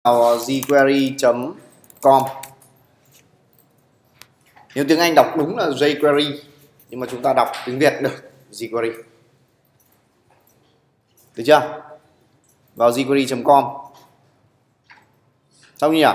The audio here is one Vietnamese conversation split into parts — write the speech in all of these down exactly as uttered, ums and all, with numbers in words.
jQuery chấm com. Nếu tiếng Anh đọc đúng là jQuery, nhưng mà chúng ta đọc tiếng Việt được jQuery. Được chưa? Vào jQuery chấm com. Xong nhỉ?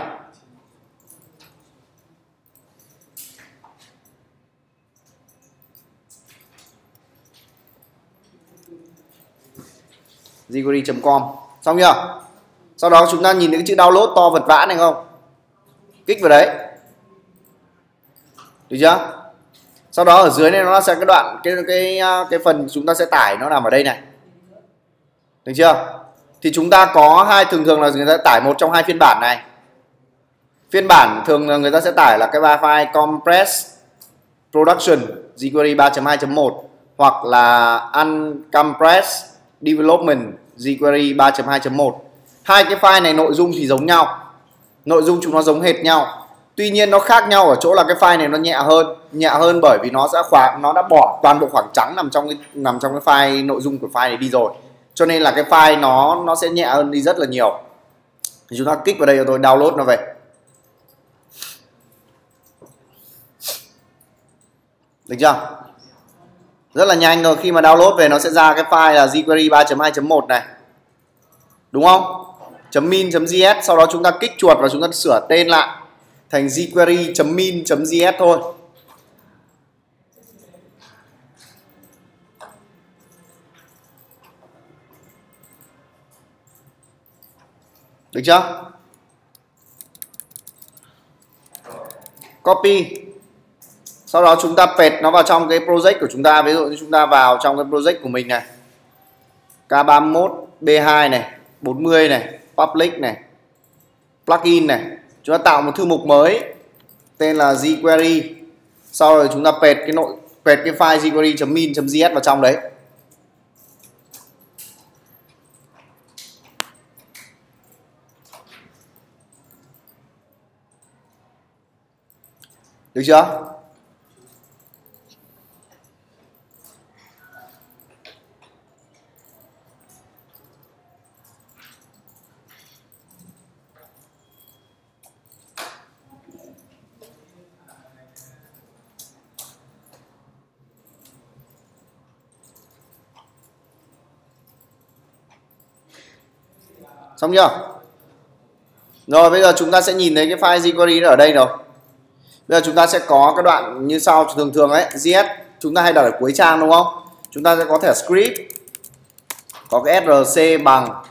jQuery chấm com. Xong chưa? Sau đó chúng ta nhìn thấy cái chữ download to vật vã này không? Kích vào đấy. Được chưa? Sau đó ở dưới này nó sẽ cái đoạn cái cái cái phần chúng ta sẽ tải nó nằm ở đây này. Được chưa? Thì chúng ta có hai thường thường là người ta tải một trong hai phiên bản này. Phiên bản thường là người ta sẽ tải là cái file compressed production jQuery ba chấm hai chấm một hoặc là uncompressed development jQuery ba chấm hai chấm một. Hai cái file này nội dung thì giống nhau. Nội dung chúng nó giống hệt nhau. Tuy nhiên nó khác nhau ở chỗ là cái file này nó nhẹ hơn, nhẹ hơn bởi vì nó sẽ khoảng nó đã bỏ toàn bộ khoảng trắng nằm trong cái nằm trong cái file nội dung của file này đi rồi. Cho nên là cái file nó nó sẽ nhẹ hơn đi rất là nhiều. Thì chúng ta kích vào đây cho tôi download nó về. Được chưa? Rất là nhanh rồi, khi mà download về nó sẽ ra cái file là jQuery ba chấm hai chấm một này. Đúng không? .min.js, sau đó chúng ta kích chuột và chúng ta sửa tên lại thành jQuery.min.js thôi. Được chưa? Copy. Sau đó chúng ta paste nó vào trong cái project của chúng ta. Ví dụ như chúng ta vào trong cái project của mình này, K ba mươi mốt B hai này, bốn mươi này, public này, plugin này. Chúng ta tạo một thư mục mới tên là jQuery. Sau rồi chúng ta paste cái nội paste cái file jQuery.min.js vào trong đấy. Được chưa? Xong chưa? Rồi bây giờ chúng ta sẽ nhìn thấy cái file jQuery ở đây rồi. Bây giờ chúng ta sẽ có cái đoạn như sau, thường thường ấy, js chúng ta hay đặt ở cuối trang đúng không? Chúng ta sẽ có thể script, có cái src bằng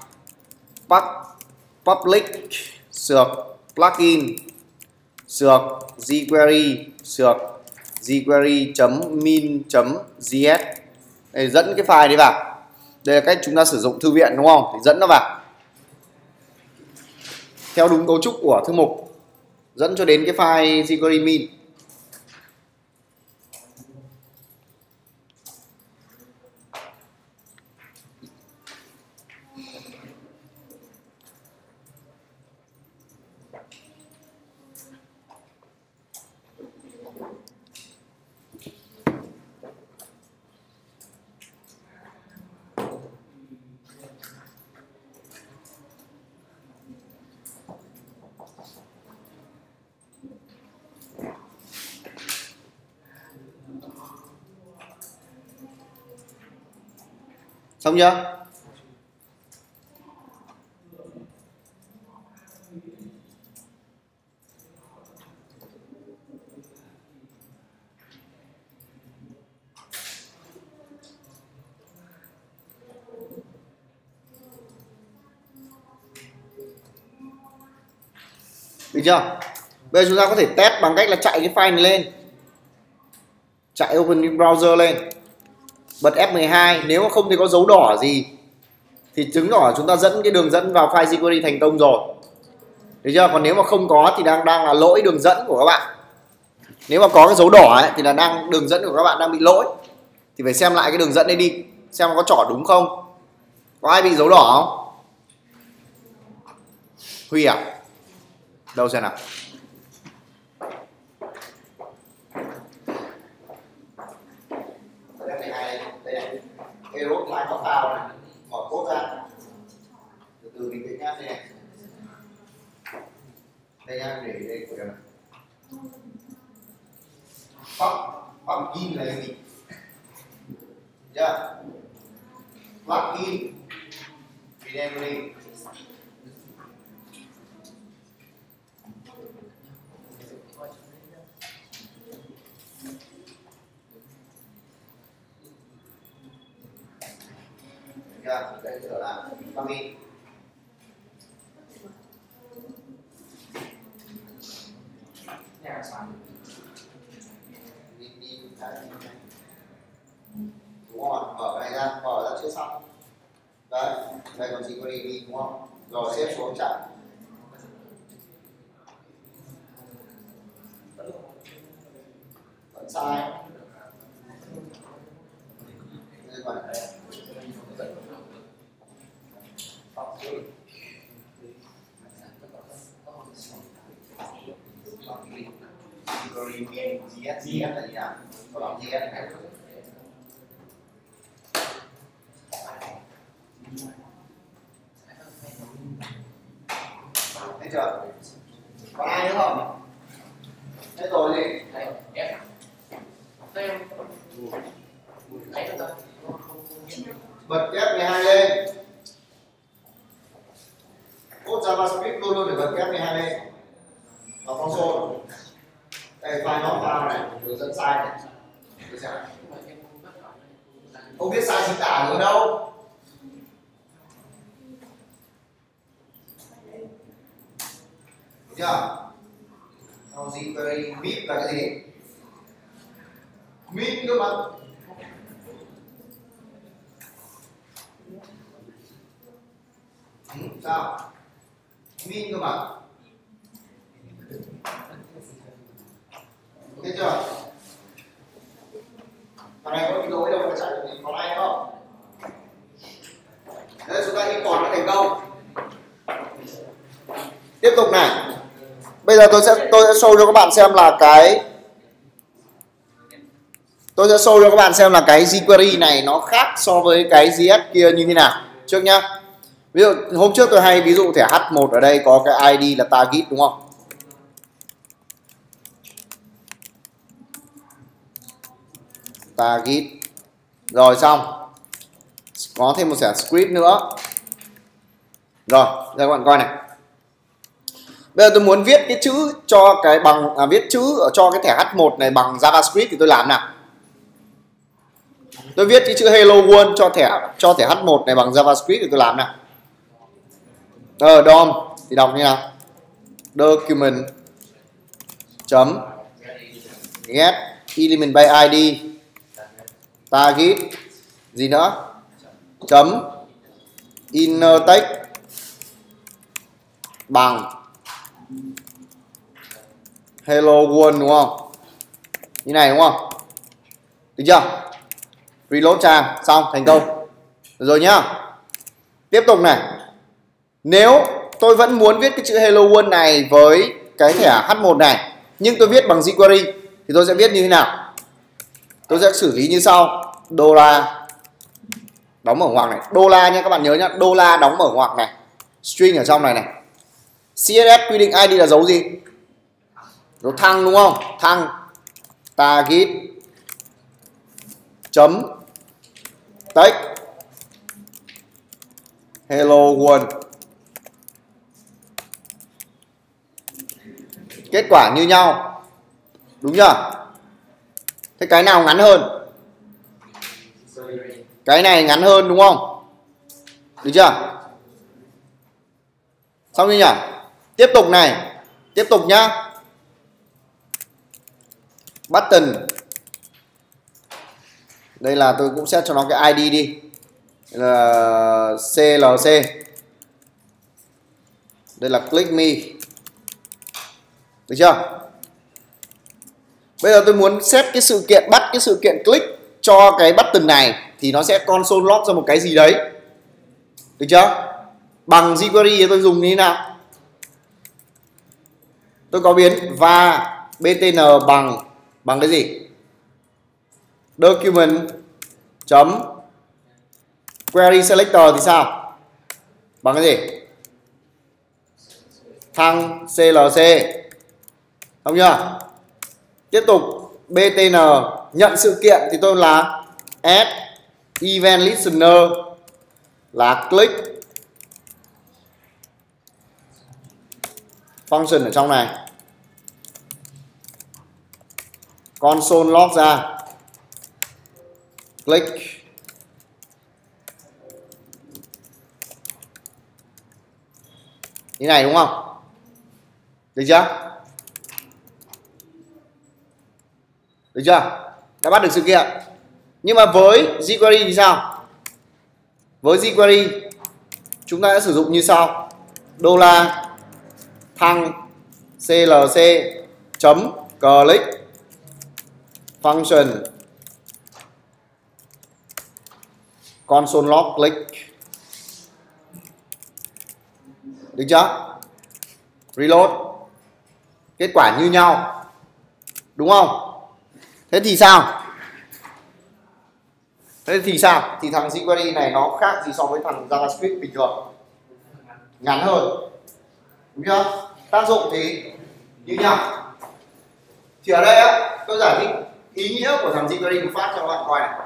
public sược plugin sược jQuery sược jQuery.min.js. Đây, dẫn cái file đấy vào. Đây là cách chúng ta sử dụng thư viện đúng không? Thì dẫn nó vào theo đúng cấu trúc của thư mục, dẫn cho đến cái file jQuery min. Xong chưa? Được chưa? Bây giờ chúng ta có thể test bằng cách là chạy cái file này lên. Chạy open browser lên. Bật F mười hai, nếu mà không thấy có dấu đỏ gì thì chứng tỏ chúng ta dẫn cái đường dẫn vào file jQuery thành công rồi. Được chưa? Còn nếu mà không có thì đang đang là lỗi đường dẫn của các bạn. Nếu mà có cái dấu đỏ ấy, thì là đang đường dẫn của các bạn đang bị lỗi. Thì phải xem lại cái đường dẫn đây đi, xem có trỏ đúng không. Có ai bị dấu đỏ không? Huy à? Đâu xem nào. Error line nó vào này, mở code ra. Từ từ mình tính nhá, đây này. Đây nhá, để đây của em này. Pumpkin là cái gì? Chưa? Pumpkin Fidelity. Chưa? Đây sửa lại pumpkin. Đúng không? Mở cái này ra, mở ra chưa xong. Đấy, đây còn chỉ có đi đi đúng không? Rồi xếp xuống chặn. Vẫn sai. Đây còn giê ét giê ét là gì nào? Có đọc giê ét này. Thấy chưa? Có ai nữa không? Thế rồi gì? Bật kép mười hai lên. Code JavaScript luôn luôn để bật kép mười hai lên. Vào console. Đây file nó file này, hướng dẫn sai này. Không biết sai chính tả ở đâu. Được chưa? Sau jQuery mip là cái gì? Min cơ mà. Ừ, sao? Min cơ mà. Ok chưa? Thằng này có cái lỗi đâu mà chạy được thì có ai không? Đấy, chúng ta import nó thành công. Tiếp tục này. Bây giờ tôi sẽ tôi sẽ show cho các bạn xem là cái tôi sẽ show cho các bạn xem là cái jQuery này nó khác so với cái giê ét kia như thế nào trước nhá. Ví dụ hôm trước tôi hay ví dụ thẻ H một ở đây có cái i đê là target đúng không? Target. Rồi xong. Có thêm một thẻ script nữa. Rồi, đây các bạn coi này. Bây giờ tôi muốn viết cái chữ cho cái bằng à, viết chữ ở cho cái thẻ H một này bằng JavaScript thì tôi làm nào? Tôi viết cái chữ Hello World cho thẻ cho thẻ H một này bằng JavaScript thì tôi làm nào? Ờ đom thì đọc như nào? Document chấm get element by i đê target gì nữa? Chấm inner text bằng Hello World đúng không? Như này đúng không? Được chưa? Reload trang xong thành công. Được rồi nhá. Tiếp tục này. Nếu tôi vẫn muốn viết cái chữ Hello World này với cái thẻ H một này nhưng tôi viết bằng jQuery thì tôi sẽ viết như thế nào? Tôi sẽ xử lý như sau. Đô la đóng mở ngoặc này. Đô la nha các bạn nhớ nhá. Đô la đóng mở ngoặc này. String ở trong này này. xê ét ét quy định i đê là dấu gì? Dấu thăng đúng không? Thăng target chấm text Hello World. Kết quả như nhau. Đúng chưa? Thế cái nào ngắn hơn? Cái này ngắn hơn đúng không? Được chưa? Xong chưa nhỉ? Tiếp tục này. Tiếp tục nhá. Button. Đây là tôi cũng set cho nó cái i đê đi. Đây là xê lờ xê. Đây là click me. Được chưa? Bây giờ tôi muốn set cái sự kiện bắt cái sự kiện click cho cái button này thì nó sẽ console log ra một cái gì đấy. Được chưa? Bằng jQuery thì tôi dùng như thế nào? Tôi có biến và btn bằng bằng cái gì? Document chấm query selector thì sao? Bằng cái gì? thăng xê lờ xê. Không chưa? Tiếp tục bê tê en nhận sự kiện thì tôi là add event listener là click function ở trong này, console log ra, click như này đúng không? Được chưa? Được chưa? Đã bắt được sự kiện. Nhưng mà với jQuery thì sao? Với jQuery chúng ta sẽ sử dụng như sau: đô la thăng clc chấm click function console log click. Được chưa? Reload, kết quả như nhau, đúng không? Thế thì sao? Thế thì sao? Thì thằng jQuery này nó khác gì so với thằng JavaScript bình thường? Ngắn hơn, đúng chưa? Tác dụng thì như nhau. Thì ở đây á, tôi giải thích ý nghĩa của thằng jQuery một phát cho các bạn coi này.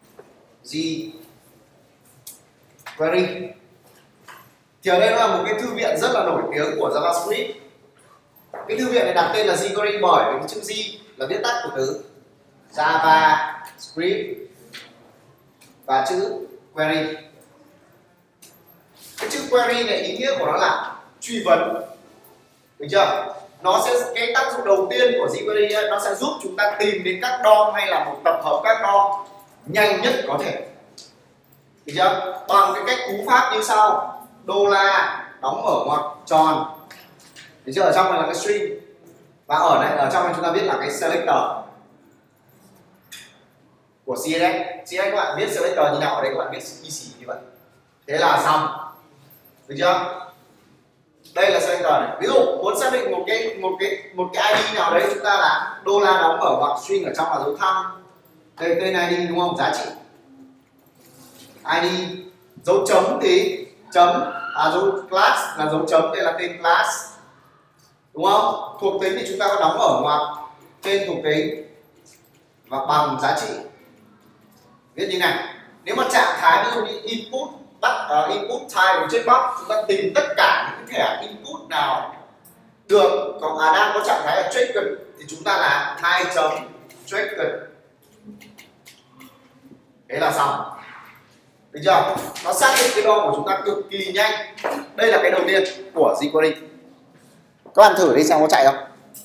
jQuery thì ở đây nó là một cái thư viện rất là nổi tiếng của JavaScript. Cái thư viện này đặt tên là jQuery bởi vì cái chữ J là viết tắt của từ JavaScript và chữ query. Cái chữ query này ý nghĩa của nó là truy vấn, được chưa? Nó sẽ, cái tác dụng đầu tiên của jQuery ấy, nó sẽ giúp chúng ta tìm đến các đom hay là một tập hợp các đom nhanh nhất có thể, được chưa? Bằng cái cách cú pháp như sau: đô la đóng mở ngoặc tròn, được chưa? Ở trong này là cái string và ở này, ở trong này chúng ta viết là cái selector của xê ét ét. xê ét ét các bạn viết selector như nào, ở đây các bạn viết y xỉ như vậy. Thế là xong, được chưa? Đây là selector này. Ví dụ muốn xác định một cái một cái một cái i đê nào đấy, chúng ta là đô la đóng mở ngoặc string, ở trong là dấu thăng, đây tên i đê đúng không, giá trị i đê, dấu chấm thì chấm, à dấu class là dấu chấm, đây là tên class, đúng không? Thuộc tính thì chúng ta có đóng mở ngoặc trên thuộc tính và bằng giá trị, viết như này. Nếu mà trạng thái ví dụ như input bắt uh, input type của checkbox, chúng ta tìm tất cả những cái thẻ input nào được có à, đang có trạng thái là checked thì chúng ta là hai chấm checked. Thế là xong, được chưa? Nó xác định cái đo của chúng ta cực kỳ nhanh. Đây là cái đầu tiên của jQuery. Các bạn thử đi xem có chạy không.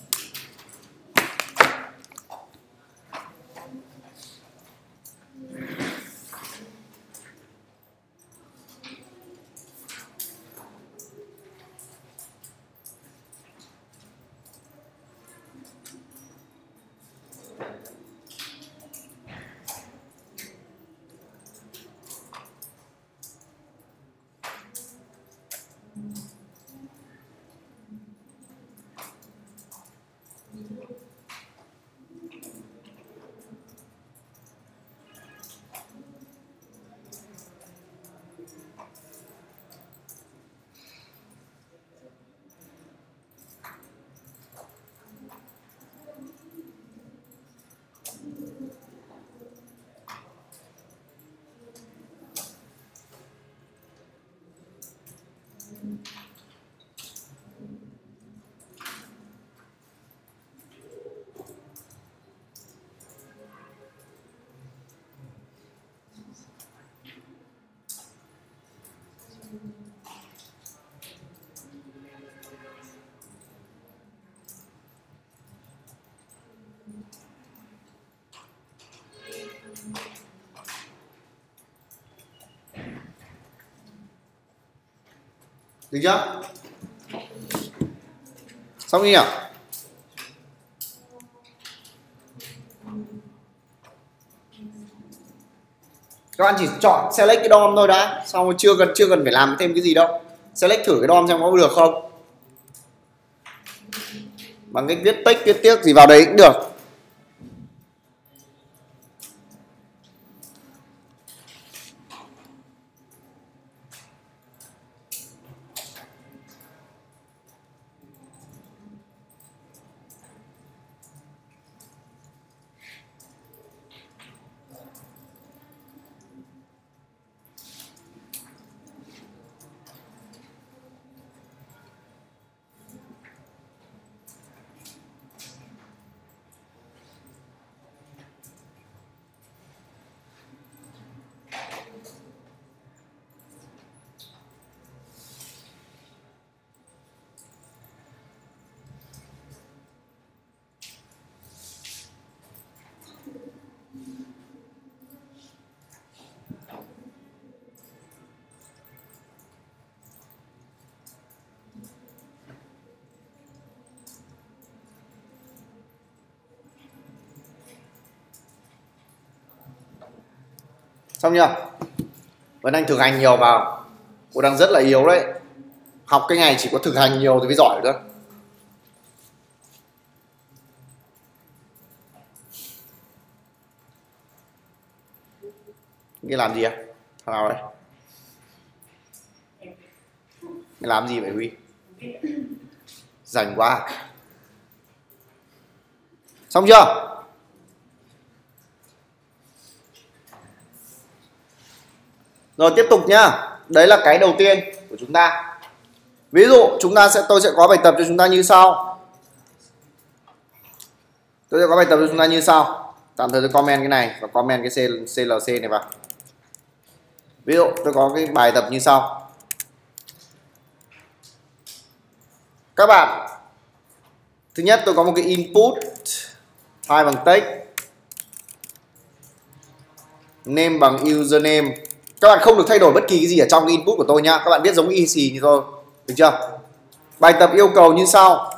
Được chưa? Xong nhỉ? Các bạn chỉ chọn select cái đom thôi đã, xong rồi chưa cần chưa cần phải làm thêm cái gì đâu. Select thử cái đom xem có được không. Bằng cách viết text viết tiếc gì vào đấy cũng được. Xong chưa? Vẫn đang thực hành nhiều vào. Cô đang rất là yếu đấy. Học cái ngày chỉ có thực hành nhiều thì mới giỏi được. Cái làm gì à? Thằng nào đấy? Cái làm gì vậy Huy? Rảnh quá. Xong chưa? Rồi tiếp tục nhá. Đấy là cái đầu tiên của chúng ta. Ví dụ chúng ta sẽ tôi sẽ có bài tập cho chúng ta như sau. Tôi sẽ có bài tập cho chúng ta như sau. Tạm thời tôi comment cái này và comment cái xê lờ xê này vào. Ví dụ tôi có cái bài tập như sau. Các bạn, thứ nhất tôi có một cái input file bằng text, name bằng username. Các bạn không được thay đổi bất kỳ cái gì ở trong cái input của tôi nhá. Các bạn viết giống y xì như tôi, được chưa? Bài tập yêu cầu như sau.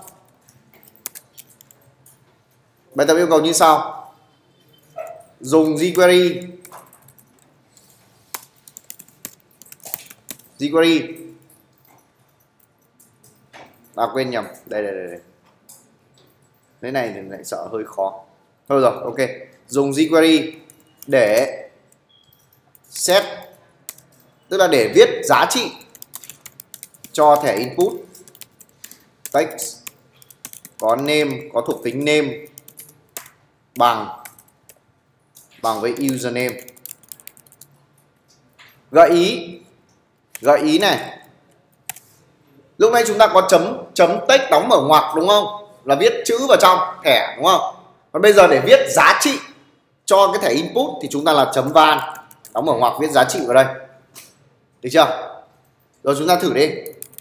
Bài tập yêu cầu như sau. Dùng jQuery jQuery à quên nhầm, đây đây đây, đây. Cái này thì lại sợ hơi khó. Thôi rồi, ok. Dùng jQuery để set, tức là để viết giá trị cho thẻ input text có name, có thuộc tính name bằng bằng với username. Gợi ý gợi ý này, lúc nãy chúng ta có chấm chấm text đóng mở ngoặc đúng không, là viết chữ vào trong thẻ đúng không. Còn bây giờ để viết giá trị cho cái thẻ input thì chúng ta là chấm van đóng mở ngoặc viết giá trị vào đây, được chưa? Rồi chúng ta thử đi.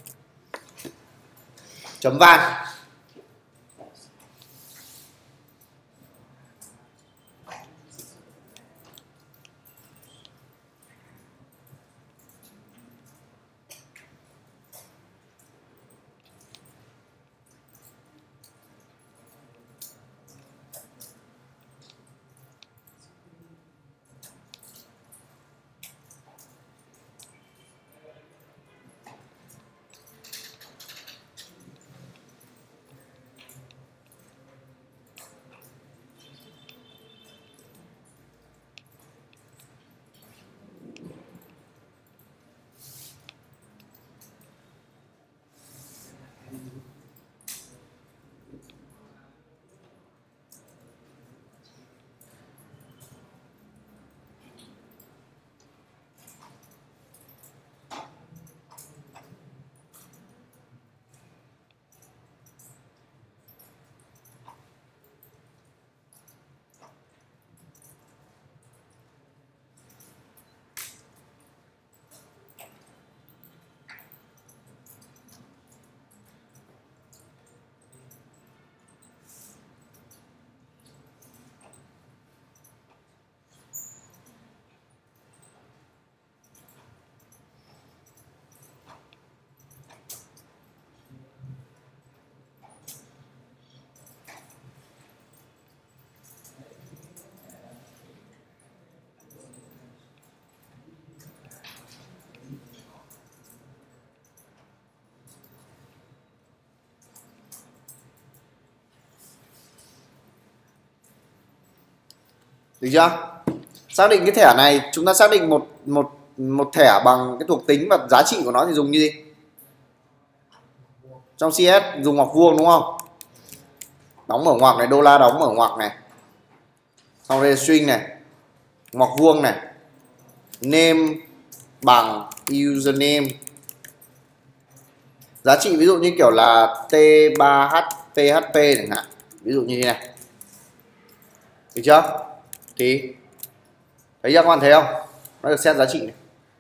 Chấm van. Được chưa? Xác định cái thẻ này, chúng ta xác định một một một thẻ bằng cái thuộc tính và giá trị của nó thì dùng như gì? Trong xê ét dùng ngoặc vuông đúng không? Đóng mở ngoặc này, đô la đóng mở ngoặc này. Xong đây string này, ngoặc vuông này. Name bằng username. Giá trị ví dụ như kiểu là T ba H P H P chẳng hạn. Ví dụ như thế này. Được chưa? Thì thấy chưa, các bạn thấy không? Nó được set giá trị này.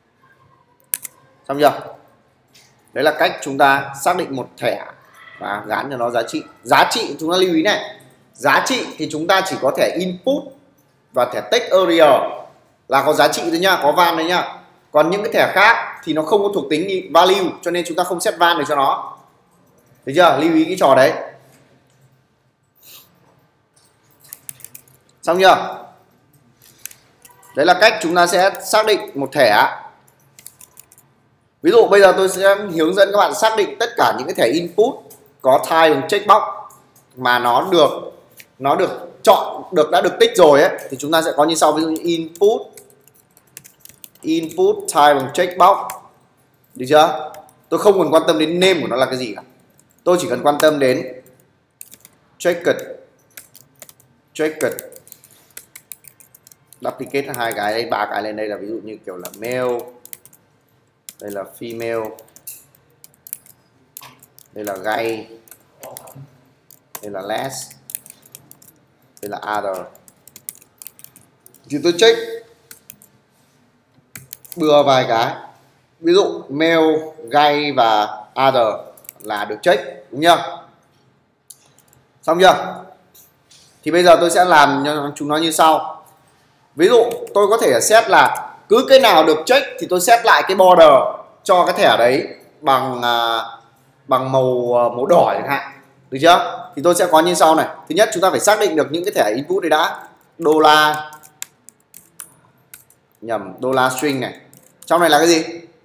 Xong chưa? Đấy là cách chúng ta xác định một thẻ và gắn cho nó giá trị. Giá trị chúng ta lưu ý này. Giá trị thì chúng ta chỉ có thẻ input và thẻ text area là có giá trị thôi nhá, có van đấy nhá. Còn những cái thẻ khác thì nó không có thuộc tính value, cho nên chúng ta không set van được cho nó. Được chưa? Lưu ý cái trò đấy. Xong chưa? Đấy là cách chúng ta sẽ xác định một thẻ. Ví dụ bây giờ tôi sẽ hướng dẫn các bạn xác định tất cả những cái thẻ input có type bằng checkbox mà nó được nó được chọn, được đã được tích rồi ấy, thì chúng ta sẽ có như sau. Ví dụ như input input type bằng checkbox, được chưa? Tôi không cần quan tâm đến name của nó là cái gì cả, tôi chỉ cần quan tâm đến checked checked duplicate hai cái đây, ba cái lên đây, là ví dụ như kiểu là male, đây là female, đây là gay, đây là less, đây là other. Thì tôi check bừa vài cái, ví dụ male, gay và other là được check, đúng chưa? Xong chưa? Thì bây giờ tôi sẽ làm cho chúng nó như sau. Ví dụ tôi có thể set là cứ cái nào được check thì tôi set lại cái border cho cái thẻ đấy bằng à, bằng màu màu đỏ chẳng hạn, được chưa? Thì tôi sẽ có như sau này. Thứ nhất, chúng ta phải xác định được những cái thẻ input đấy đã. Đô la nhầm đô la string này, trong này là cái gì?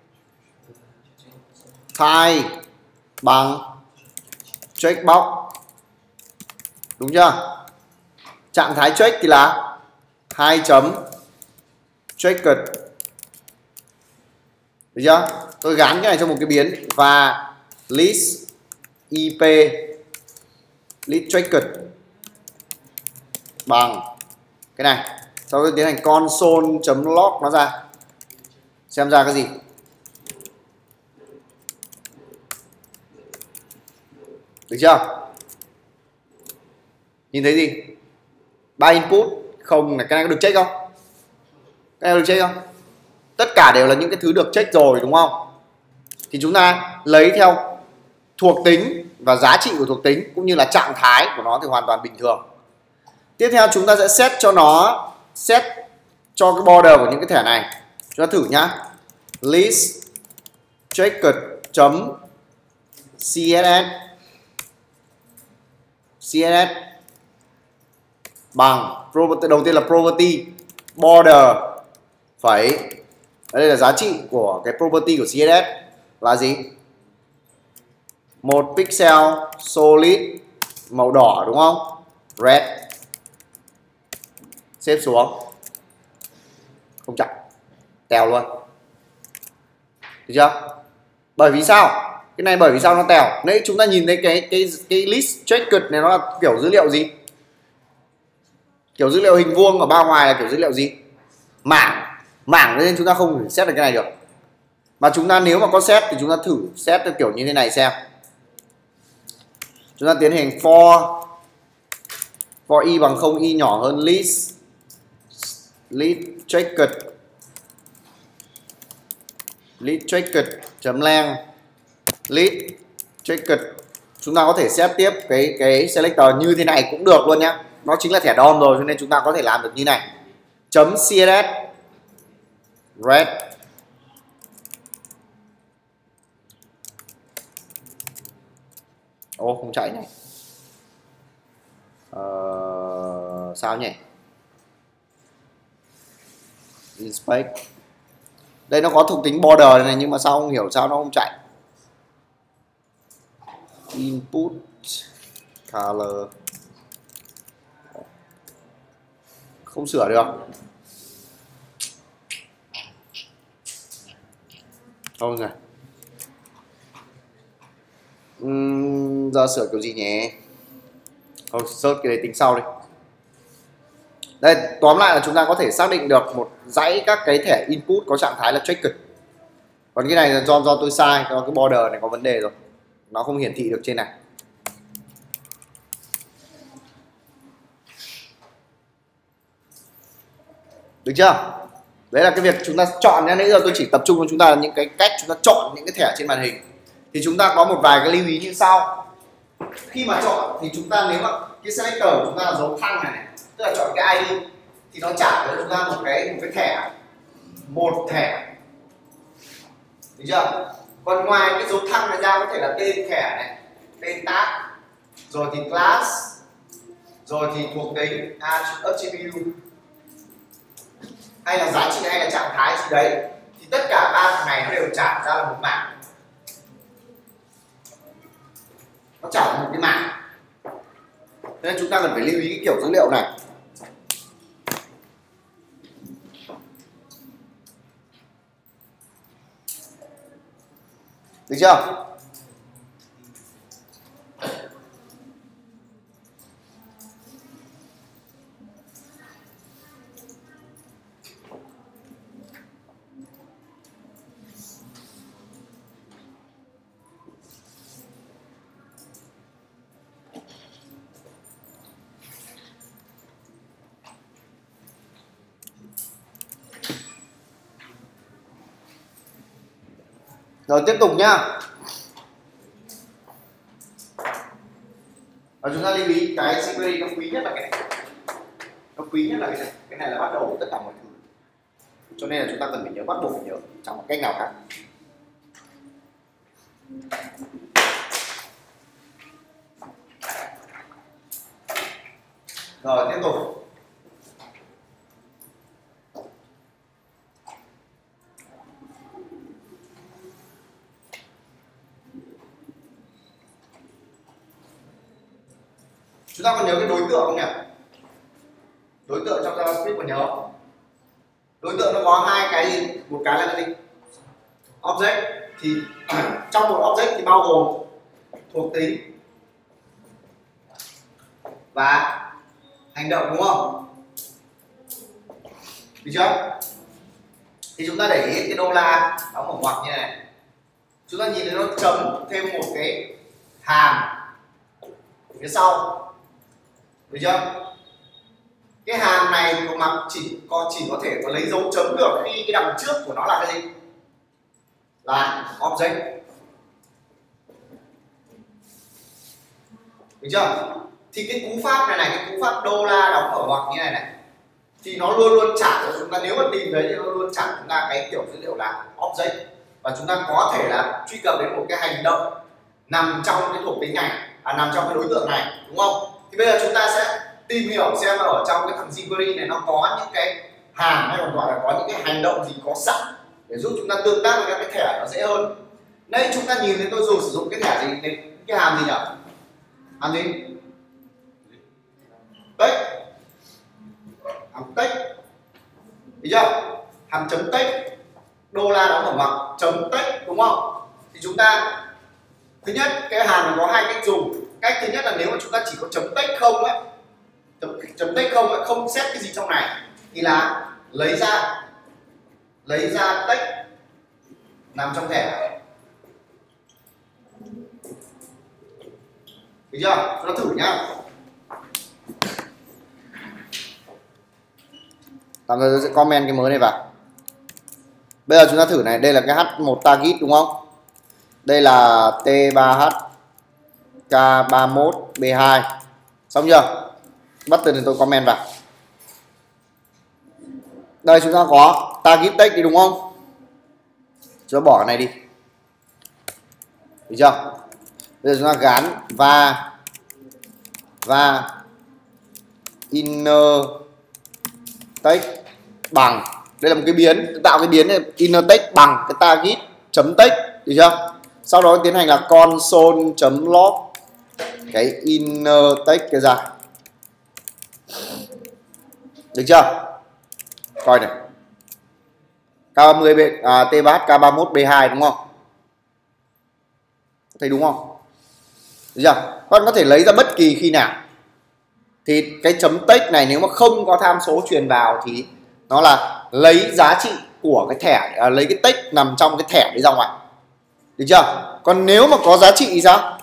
Type bằng checkbox, đúng chưa? Trạng thái check thì là hai chấm checked, được chưa? Tôi gắn cái này cho một cái biến và list ip list checked bằng cái này. Sau đó tôi tiến hành console chấm log nó ra, xem ra cái gì. Được chưa? Nhìn thấy gì? Ba input không này, cái này có được check không? Cái này được check không? Tất cả đều là những cái thứ được check rồi, đúng không? Thì chúng ta lấy theo thuộc tính và giá trị của thuộc tính cũng như là trạng thái của nó thì hoàn toàn bình thường. Tiếp theo chúng ta sẽ set cho nó, set cho cái border của những cái thẻ này. Chúng ta thử nhá. List checked chấm css css bằng property, đầu tiên là property border phẩy, đây là giá trị của cái property của xê ét ét là gì? Một pixel solid màu đỏ, đúng không? Red. Xếp xuống, không chặt, tèo luôn, được chưa? Bởi vì sao? Cái này bởi vì sao nó tèo? Nãy chúng ta nhìn thấy cái cái cái list checked này nó là kiểu dữ liệu gì? Kiểu dữ liệu hình vuông, ở bao ngoài là kiểu dữ liệu gì? Mảng. Mảng nên chúng ta không thể set được cái này được. Mà chúng ta nếu mà có set thì chúng ta thử set theo kiểu như thế này xem. Chúng ta tiến hành for for y bằng không, y nhỏ hơn list list checked list checked chấm length list checked. Chúng ta có thể set tiếp cái cái selector như thế này cũng được luôn nhá. Nó chính là thẻ đom rồi cho nên chúng ta có thể làm được như này. Chấm xê ét ét red ô không chạy này. Ờ, sao nhỉ? Inspect. Đây nó có thuộc tính border này nhưng mà sao không hiểu sao nó không chạy. Input color không sửa được. Không rồi. Uhm, giờ sửa kiểu gì nhỉ? Thôi search cái đấy tính sau đi. Đây, tóm lại là chúng ta có thể xác định được một dãy các cái thẻ input có trạng thái là checked. Còn cái này là do do tôi sai, do cái border này có vấn đề rồi. Nó không hiển thị được trên này. Được chưa? Đấy là cái việc chúng ta chọn nhé. Nãy giờ tôi chỉ tập trung cho chúng ta là những cái cách chúng ta chọn những cái thẻ trên màn hình. Thì chúng ta có một vài cái lưu ý như sau. Khi mà chọn thì chúng ta, nếu mà cái selector của chúng ta là dấu thăng này, này tức là chọn cái i đê thì nó trả cho chúng ta một cái một cái thẻ, một thẻ, được chưa? Còn ngoài cái dấu thăng này ra có thể là tên thẻ này, tên tag, rồi thì class, rồi thì thuộc tính attribute, hay là giá trị hay là trạng thái gì đấy, thì tất cả ba thằng này nó đều trả ra là một mảng, nó trả ra một cái mảng. Nên chúng ta cần phải lưu ý cái kiểu dữ liệu này. Được chưa? Rồi tiếp tục nhá. Và chúng ta lưu ý cái Siberi nó quý nhất là cái này. Nó quý nhất là cái này. Cái này là bắt đầu của tất cả mọi thứ. Cho nên là chúng ta cần phải nhớ, bắt buộc phải nhớ, chẳng có cách nào khác. Rồi tiếp tục. Chúng ta còn nhớ cái đối tượng không nhỉ? Đối tượng trong JavaScript còn nhớ không? Đối tượng nó có hai cái gì? Một cái là cái gì? Object. Thì trong một object thì bao gồm thuộc tính và hành động, đúng không? Được chưa? Thì chúng ta để ý cái đô la đóng ở ngoặc như này. Chúng ta nhìn thấy nó chấm thêm một cái hàm phía sau. Được chưa? Cái hàm này của mặt chỉ có chỉ có thể có lấy dấu chấm được khi cái đằng trước của nó là cái gì? Là object. Được chưa? Thì cái cú pháp này này, cái cú pháp đô la đóng ở ngoặc như này này, thì nó luôn luôn trả cho chúng ta, nếu mà tìm thấy thì nó luôn trả chúng ta cái kiểu dữ liệu là object, và chúng ta có thể là truy cập đến một cái hành động nằm trong cái thuộc tính này, à, nằm trong cái đối tượng này, đúng không? Thì bây giờ chúng ta sẽ tìm hiểu xem ở trong cái thằng jQuery này nó có những cái hàm hay còn gọi là có những cái hành động gì có sẵn để giúp chúng ta tương tác với các cái thẻ nó dễ hơn. Đây chúng ta nhìn thấy tôi dùng sử dụng cái thẻ gì, cái hàm gì nhỉ? Hàm gì? Text. Hàm text. Được chưa? Hàm chấm text, đô la đóng ở ngoặc chấm text, đúng không? Thì chúng ta thứ nhất, cái hàm này có hai cách dùng. Cách thứ nhất là nếu mà chúng ta chỉ có chấm text không ấy, chấm, chấm text không ấy, không xét cái gì trong này, thì là lấy ra lấy ra text nằm trong thẻ. Được chưa? Chúng ta thử nhá. Tạm thời tôi sẽ comment cái mới này vào. Bây giờ chúng ta thử này, đây là cái H một target đúng không? Đây là T ba H K ba mốt B hai. Xong chưa? Button thì tôi comment vào. Đây chúng ta có target text đi đúng không? Chúng ta bỏ cái này đi. Được chưa? Bây giờ chúng ta gắn và và inner text bằng, đây là một cái biến, tạo cái biến này, inner text bằng cái target chấm text, được chưa? Sau đó tiến hành là console.log cái inner text kia ra. Được chưa? Coi này. K ba mươi B, à, T ba H K ba mốt B hai đúng không? Thấy đúng không? Được chưa? Các bạn có thể lấy ra bất kỳ khi nào. Thì cái chấm text này nếu mà không có tham số truyền vào thì nó là lấy giá trị của cái thẻ, à, lấy cái text nằm trong cái thẻ đi ra ngoài. Được chưa? Còn nếu mà có giá trị thì sao?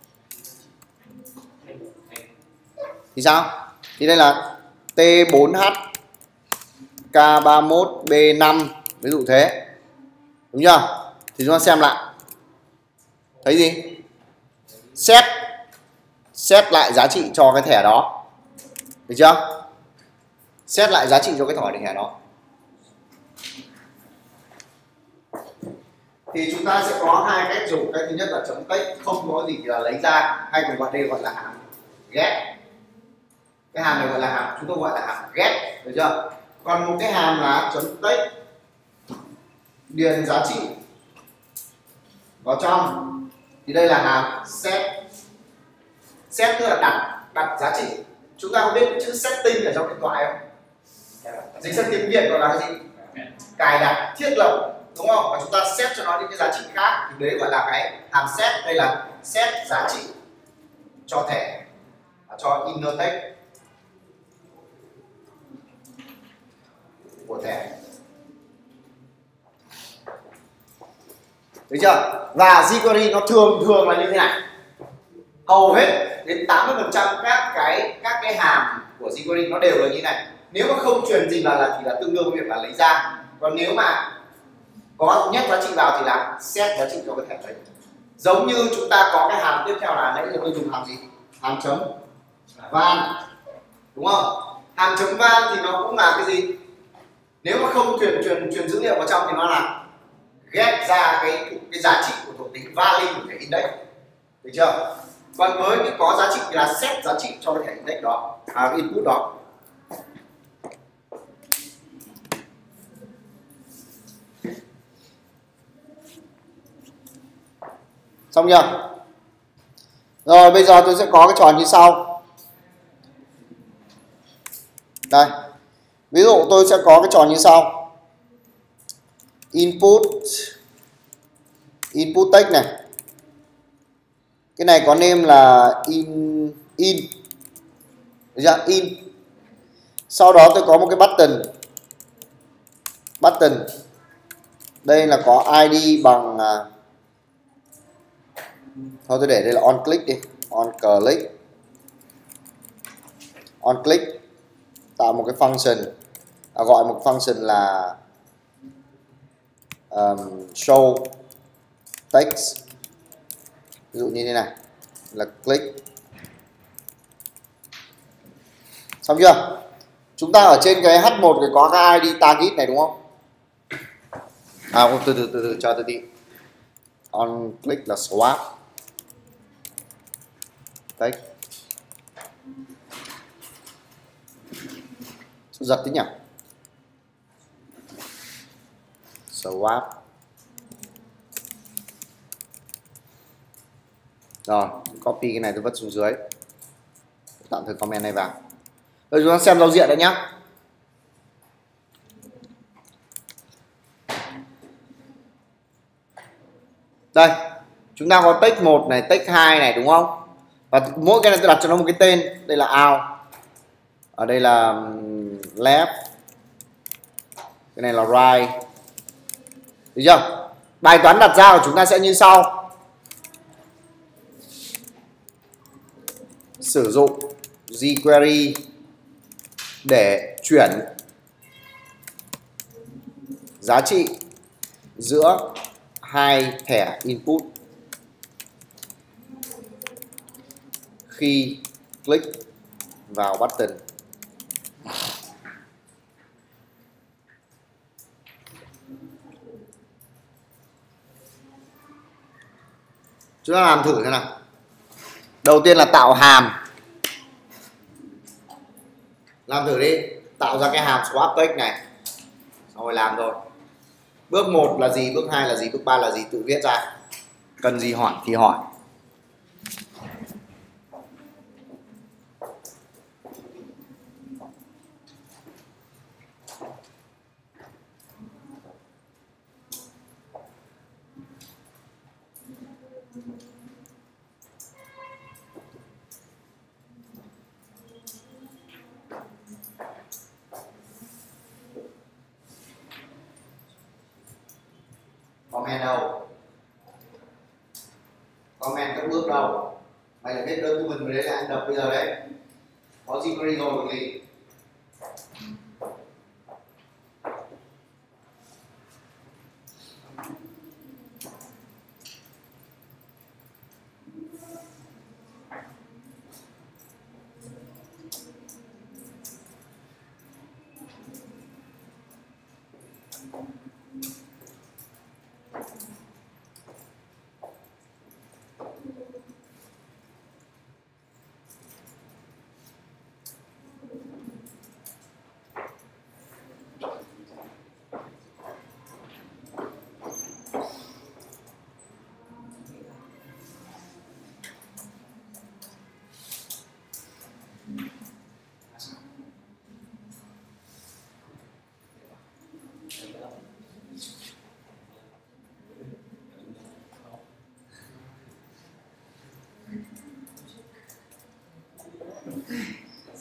Thì sao? Thì đây là T bốn H K ba mốt B năm, ví dụ thế. Đúng chưa? Thì chúng ta xem lại. Thấy gì? Set Set lại giá trị cho cái thẻ đó. Được chưa? Set lại giá trị cho cái thỏi thẻ đó. Thì chúng ta sẽ có hai cách dùng. Cách thứ nhất là chấm text không có gì là lấy ra, hay còn gọi đây gọi là hàm get. Cái hàm này gọi là hàm, chúng tôi gọi là hàm get, được chưa? Còn một cái hàm là chấm text điền giá trị vào trong, thì đây là hàm set. Set tức là đặt đặt giá trị. Chúng ta có biết chữ setting ở trong điện thoại không? Dịch sang tiếng Việt gọi là cái gì? Cài đặt, thiết lập, đúng không? Và chúng ta set cho nó những cái giá trị khác, thì đấy gọi là cái hàm set. Đây là set giá trị cho thẻ, cho inner text của thẻ. Được chưa? Và jQuery nó thường thường là như thế này. Hầu hết đến tám mươi phần trăm các cái các cái hàm của jQuery nó đều là như thế này. Nếu mà không truyền gì vào là thì là tương đương với việc là lấy ra. Còn nếu mà có nhét giá trị vào thì là set giá trị cho cái thẻ đấy. Giống như chúng ta có cái hàm tiếp theo là nãy giờ tôi dùng hàm gì? Hàm chấm van, đúng không? Hàm chấm van thì nó cũng là cái gì? Nếu mà không truyền truyền truyền dữ liệu vào trong thì nó là ghép ra cái cái giá trị của thuộc tính value của thẻ index. Được chưa? Còn với cái có giá trị thì là set giá trị cho cái thẻ index đó, à, cái input đó. Xong chưa? Rồi bây giờ tôi sẽ có cái trò như sau. Đây. Ví dụ tôi sẽ có cái trò như sau. Input Input text này. Cái này có name là in in. Được chưa? In. Sau đó tôi có một cái button. Button. Đây là có i đê bằng, thôi tôi để đây là on click đi, on click, on click, tạo một cái function, à, gọi một function là um, show text, ví dụ như thế này, là click. Xong chưa? Chúng ta ở trên cái H một thì có cái i đê target này đúng không? À, từ từ từ từ cho tôi đi. On click là swap text. Giật tí nhỉ? Swap. Rồi, copy cái này tôi vứt xuống dưới. Tạm thời comment này vào. Rồi chúng ta xem giao diện đấy nhá. Đây, chúng ta có text một này, text hai này đúng không? Và mỗi cái này tôi đặt cho nó một cái tên. Đây là out. Ở đây là left. Cái này là right. Được chưa? Bài toán đặt ra của chúng ta sẽ như sau. Sử dụng jQuery để chuyển giá trị giữa hai thẻ input khi click vào button. Chúng ta làm thử thế nào. Đầu tiên là tạo hàm. Làm thử đi. Tạo ra cái hàm swap text này. Xong rồi làm thôi. Bước một là gì, bước hai là gì, bước ba là gì, tự viết ra. Cần gì hỏi thì hỏi. Comment đâu? Comment các bước đâu? Mày là biết đơn của mình đấy là anh đập bây giờ đấy. Có jQuery rồi gì?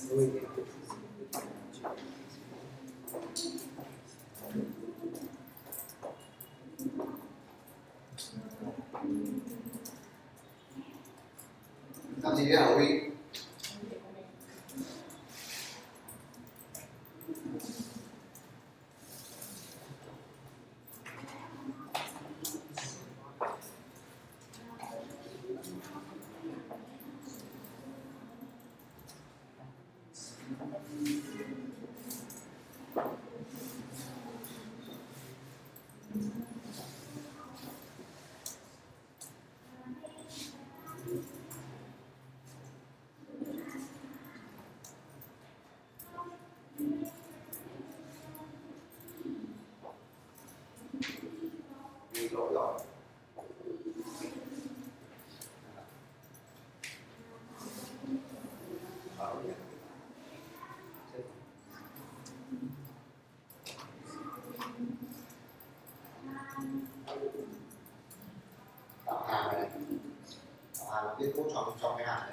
Làm gì đấy hả Huy? Lỗi rồi. Tạo hàm này, tạo hàm viết cốt trong trong cái hàm này.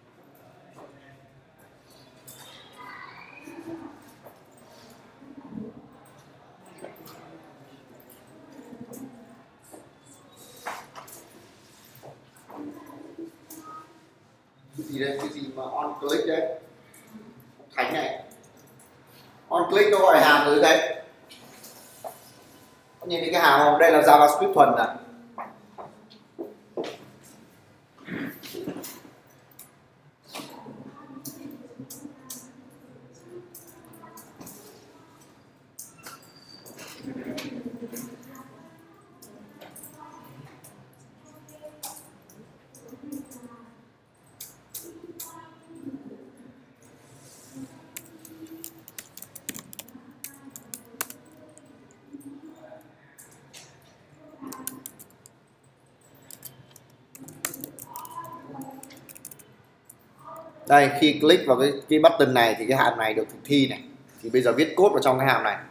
Cái gì đây, cái gì mà on click đấy, Khánh này, on click nó gọi là hàm rồi đấy. Nhìn thấy cái hàm không? Đây là JavaScript thuần này. Đây, khi click vào cái, cái button này thì cái hàm này được thực thi này. Thì bây giờ viết code vào trong cái hàm này.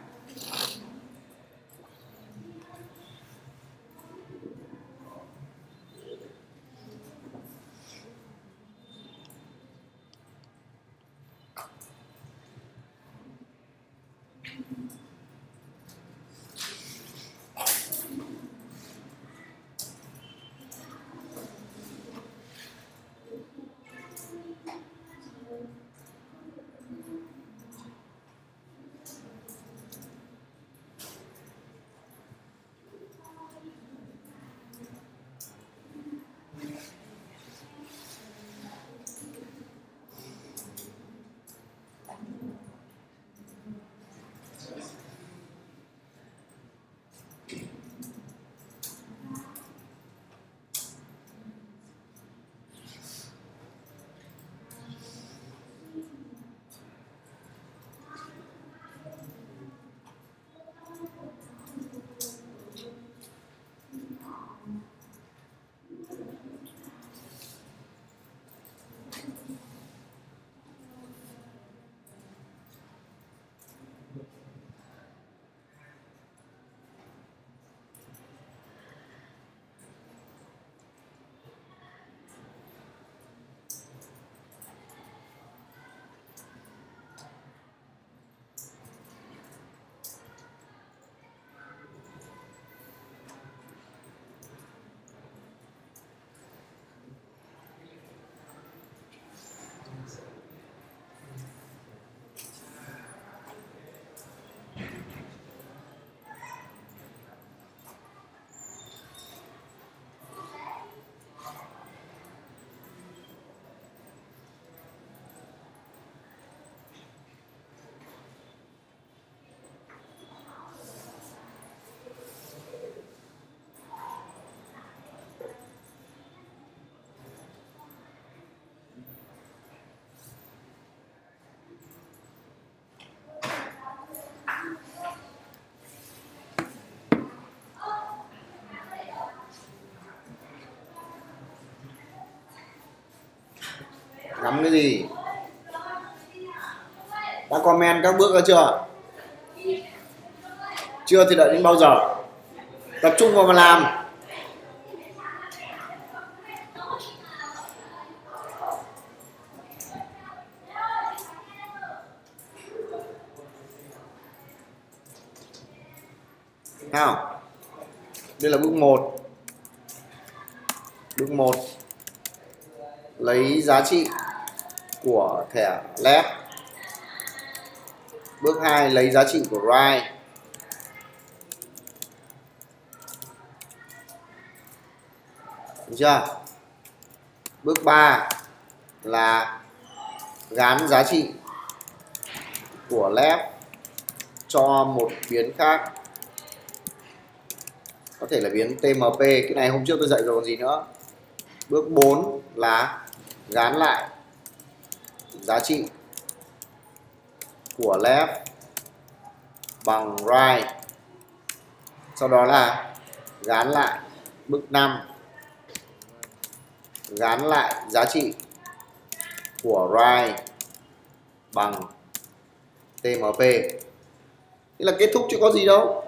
Ngắm cái gì? Đã comment các bước ra chưa? Chưa thì đợi đến bao giờ? Tập trung vào mà làm. nào. Đây là bước một. Bước một lấy giá trị của thẻ left. Bước hai lấy giá trị của right. Được chưa? Bước ba là gán giá trị của left cho một biến khác, có thể là biến tê em pê. Cái này hôm trước tôi dạy rồi còn gì nữa. Bước bốn là gán lại giá trị của left bằng right. Sau đó là gán lại bước năm, gán lại giá trị của right bằng tê em pê. Thế là kết thúc chứ có gì đâu.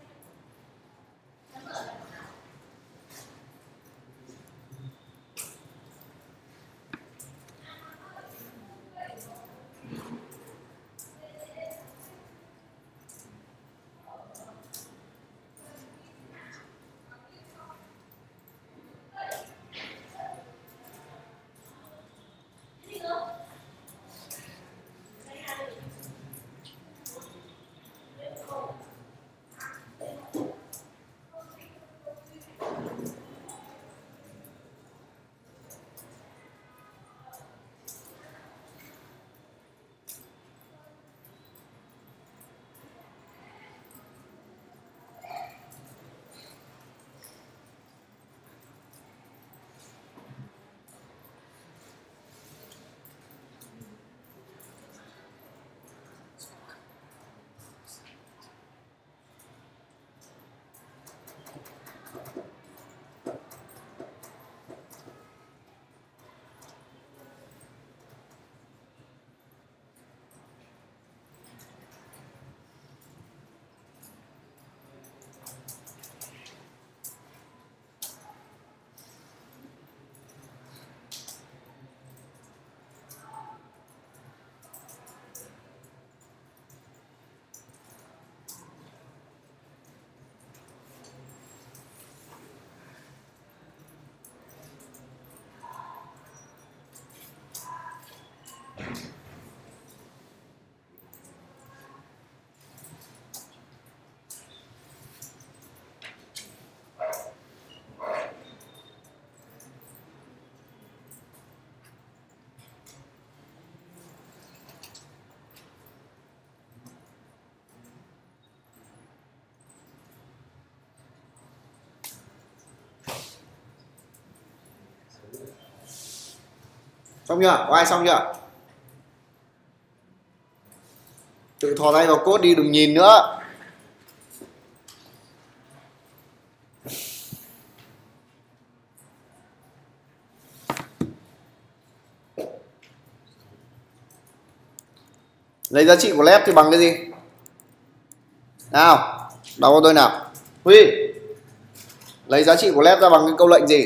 Xong chưa? Có ai xong chưa? Tự thò tay vào code đi, đừng nhìn nữa. Lấy giá trị của left thì bằng cái gì? Nào, đọc cho tôi nào. Huy, lấy giá trị của left ra bằng cái câu lệnh gì?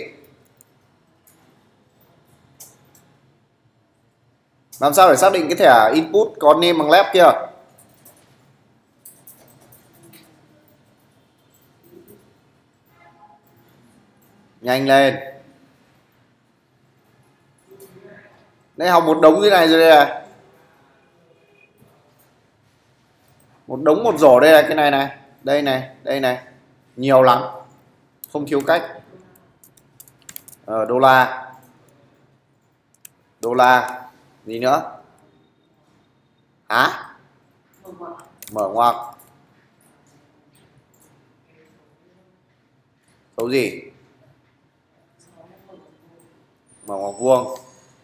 Làm sao để xác định cái thẻ input có name bằng left kia? Nhanh lên. Đây học một đống dưới này rồi đây này. Một đống một rổ đây là cái này này. Đây này, đây này. Nhiều lắm. Không thiếu cách. Ờ, đô la. Đô la. Gì nữa? Hả? Mở ngoặc. Dấu gì? Mở ngoặc vuông.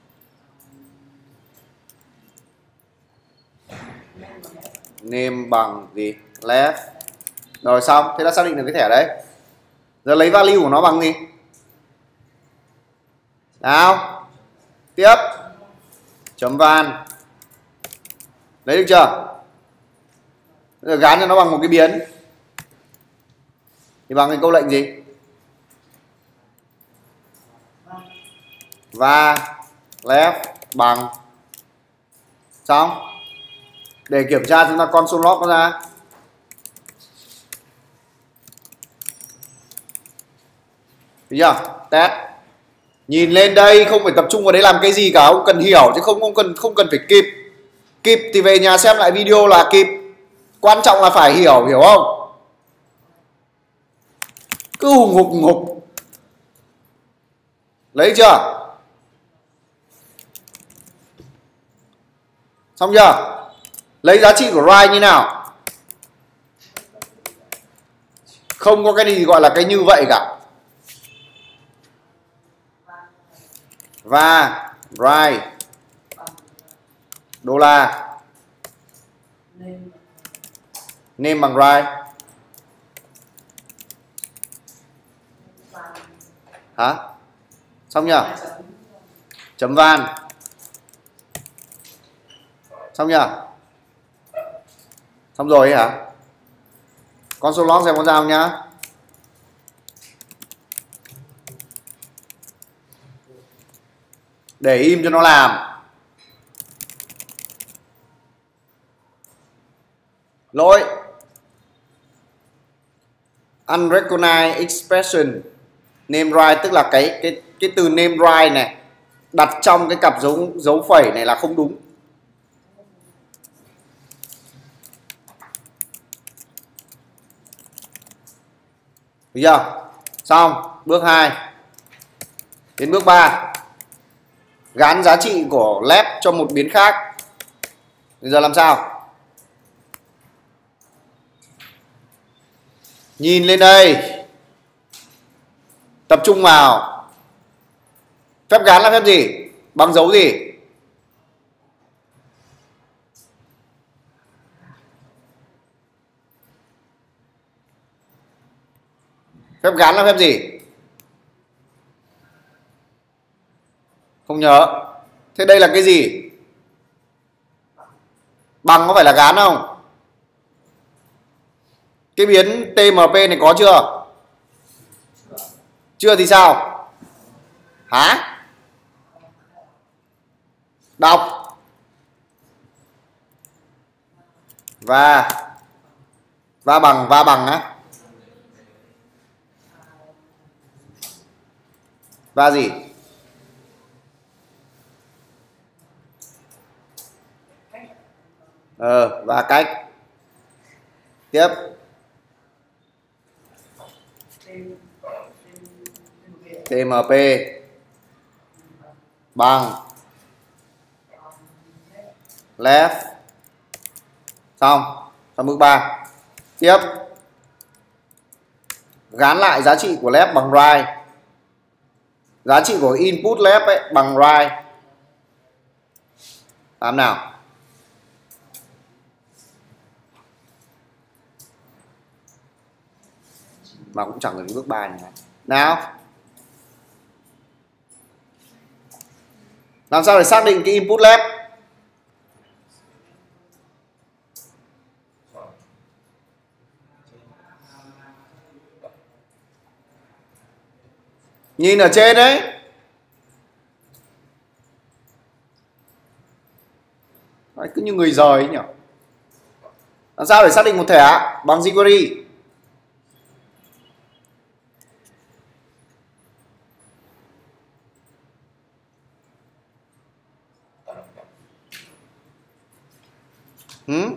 Name bằng gì? Left. Rồi xong, thế đã xác định được cái thẻ đấy. Giờ lấy value của nó bằng gì? Nào. Tiếp. Chấm van. Lấy được chưa? Bây giờ gán cho nó bằng một cái biến. Thì bằng cái câu lệnh gì? Và left bằng. Xong. Để kiểm tra chúng ta console log nó ra. Được chưa? Test. Nhìn lên đây, không phải tập trung vào đấy làm cái gì cả, không cần hiểu chứ không không cần không cần phải kịp. Kịp thì về nhà xem lại video là kịp. Quan trọng là phải hiểu, hiểu không? Cứ hùng hục hùng hục. Lấy chưa? Xong chưa? Lấy giá trị của R I như nào? Không có cái gì gọi là cái như vậy cả. Và R I đô la name bằng R I. Hả? Xong chưa? Chấm van. Xong chưa? Xong rồi hả? Con số log xem con ra không nhá. Để im cho nó làm. Lỗi. Unrecognized expression name right, tức là cái cái cái từ name right này đặt trong cái cặp dấu dấu phẩy này là không đúng. Được chưa? Xong, bước hai. Đến bước ba. Gán giá trị của left cho một biến khác. Bây giờ làm sao? Nhìn lên đây. Tập trung vào. Phép gán là phép gì? Bằng dấu gì? Phép gán là phép gì? Không nhớ. Thế đây là cái gì? Bằng có phải là gán không? Cái biến tê em pê này có chưa? Chưa thì sao? Hả? Đọc. Và va bằng, va bằng á. Va gì? Ờ, va cách. Tiếp. tê em pê bằng left. Xong. Xong bước ba. Tiếp. Gán lại giá trị của left bằng right. Giá trị của input left ấy bằng right. Làm nào? Mà cũng chẳng cần bước ba này. Nào. Làm sao để xác định cái input left? Nhìn ở trên đấy. Đấy, cứ như người rời ấy nhỉ. Làm sao để xác định một thẻ bằng jQuery? Hmm?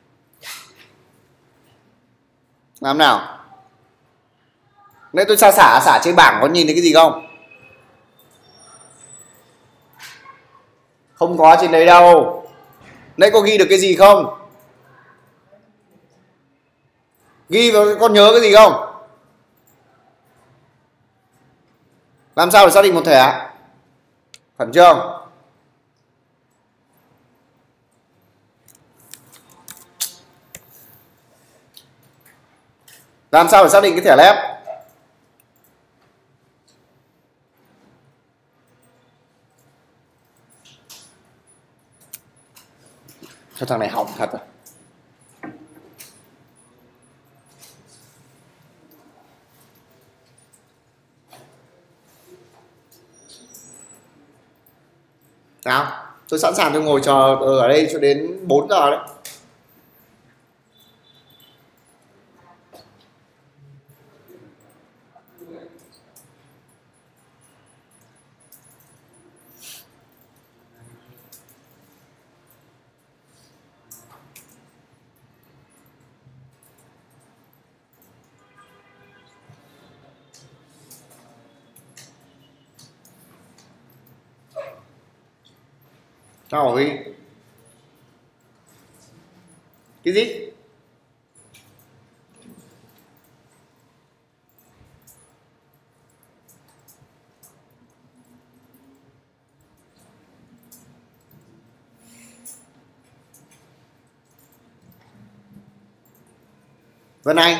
Làm nào? Nếu tôi xa xả xả trên bảng có nhìn thấy cái gì không? Không có trên đấy đâu. Nãy có ghi được cái gì không? Ghi vào con nhớ cái gì không? Làm sao để xác định một thẻ? Khẩn trương. Làm sao để xác định cái thẻ left? Cho thằng này hỏng thật rồi. Nào, tôi sẵn sàng tôi ngồi chờ ở đây cho đến bốn giờ đấy. Sao hả Huy? Cái gì? Vân Anh,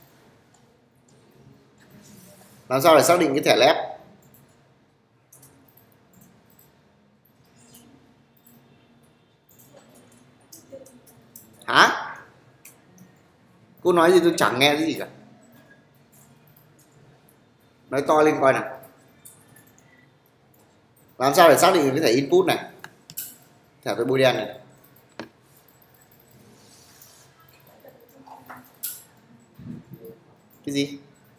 làm sao để xác định cái thẻ lép? Hả? Cô nói gì tôi chẳng nghe cái gì cả. Nói to lên coi nào. Làm sao để xác định cái thẻ input này? Thẻ tôi bôi đen này. Cái gì?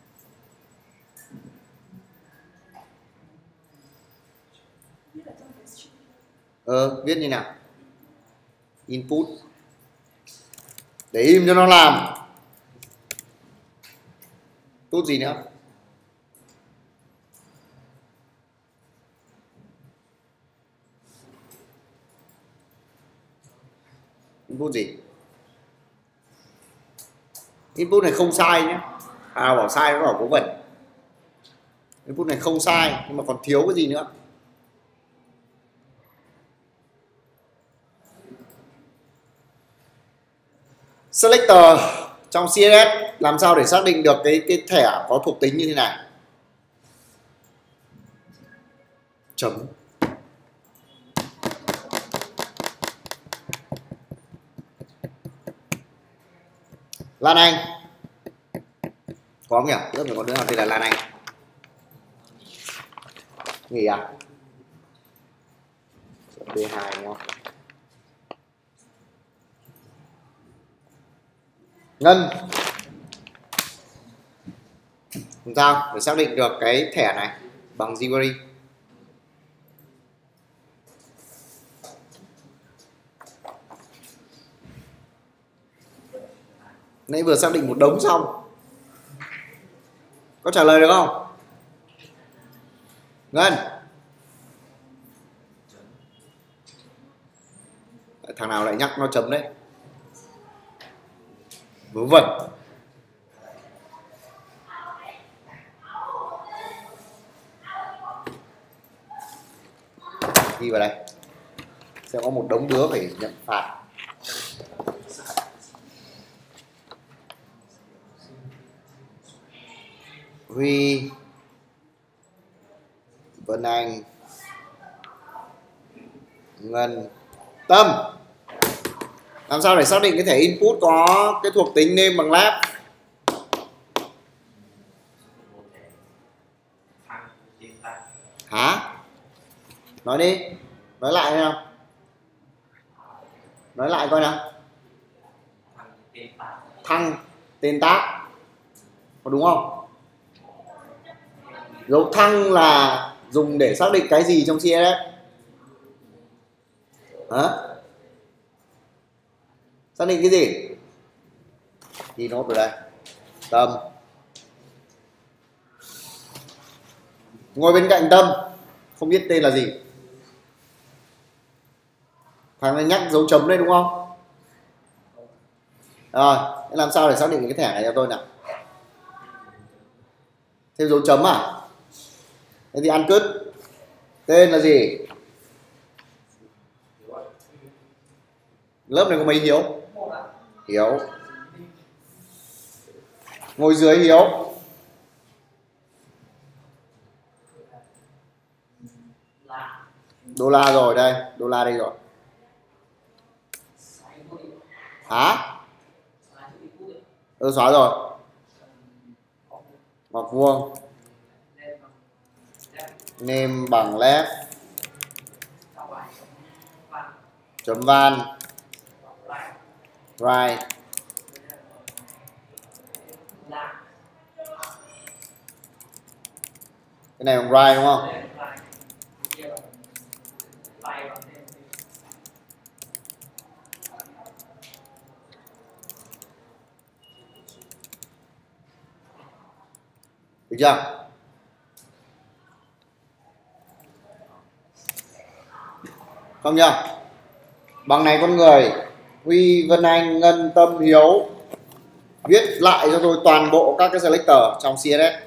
Ờ, viết như nào? Input. Để im cho nó làm. Tốt gì nữa? Input gì? Input này không sai nhé. À bảo sai nó bảo cố vẩn. Input này không sai nhưng mà còn thiếu cái gì nữa? Selector trong xê ét ét làm sao để xác định được cái cái thẻ có thuộc tính như thế này? Chấm. Lan Anh có không nhỉ? Lớp mình có đứa nào tên là Lan Anh nghỉ à? bê hai đúng không? Ngân làm sao để xác định được cái thẻ này bằng jQuery? Nãy vừa xác định một đống xong, có trả lời được không? Ngân, thằng nào lại nhắc nó chấm đấy? Vớ vẩn. Ghi vào đây, sẽ có một đống đứa phải nhận phạt. Huy, Vân Anh, Ngân, Tâm. Làm sao để xác định cái thẻ input có cái thuộc tính name bằng lab? Hả? Nói đi, nói lại nào. Nói lại coi nào. Thăng tên tác, có đúng không? Dấu thăng là dùng để xác định cái gì trong xê ét ét? Hả? Xác định cái gì? Ghi nốt vào đây. Tâm. Ngồi bên cạnh Tâm, không biết tên là gì. Thằng này nhắc dấu chấm đây đúng không? Rồi, làm sao để xác định cái thẻ này cho tôi nào? Thêm dấu chấm à? Thế thì ăn cứt. Tên là gì? Lớp này có mấy Hiếu? Hiếu. Ngồi dưới Hiếu. Đô la rồi đây, đô la đây rồi. Hả? Ừ xóa rồi. Ngoặc vuông. Name bằng left. Chấm van. Right. Cái này bằng right đúng không? Được chưa? Không nhá. Bằng này con người, Huy, Vân Anh, Ngân, Tâm, Hiếu viết lại cho tôi toàn bộ các cái selector trong xê ét ét.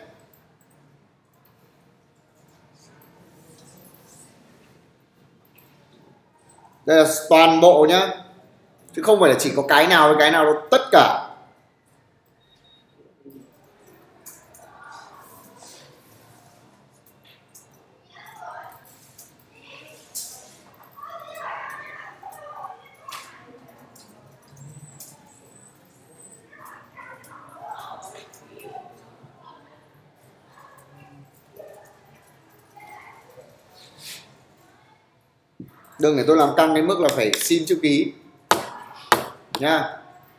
Đây là toàn bộ nhá, chứ không phải là chỉ có cái nào với cái nào đâu, tất cả. Đừng để tôi làm căng đến mức là phải xin chữ ký nha.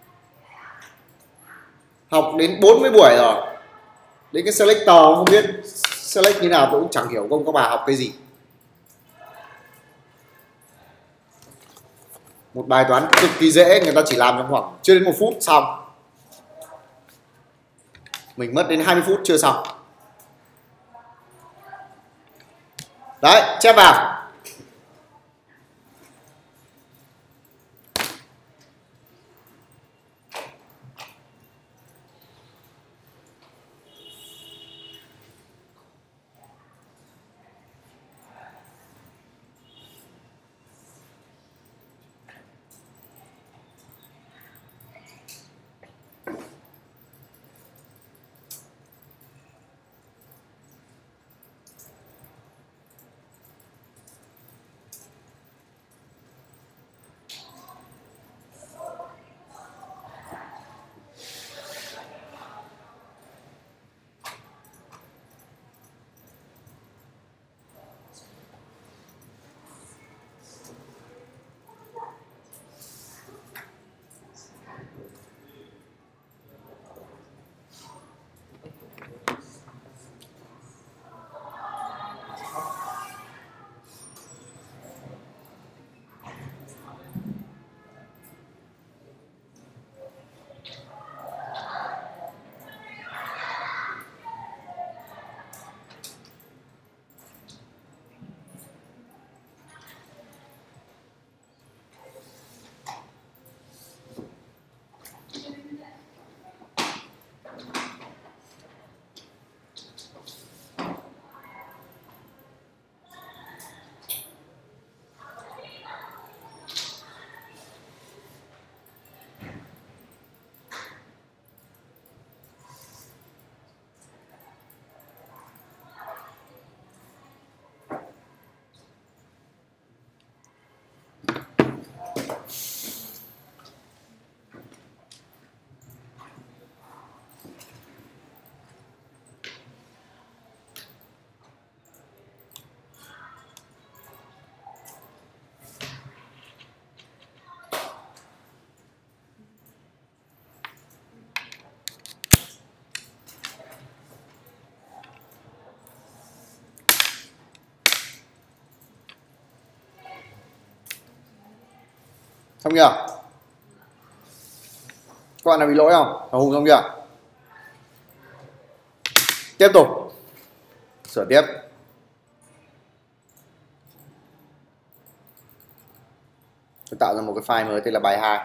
Học đến bốn mươi buổi rồi, đến cái selector không biết select như nào tôi cũng chẳng hiểu, không có bà học cái gì. Một bài toán cực kỳ dễ, người ta chỉ làm trong khoảng chưa đến một phút xong, mình mất đến hai mươi phút chưa xong. Đấy, chép vào. Xong chưa? Các bạn nào bị lỗi không? Thằng Hùng xong chưa? Tiếp tục sửa tiếp. Tôi tạo ra một cái file mới tên là bài hai.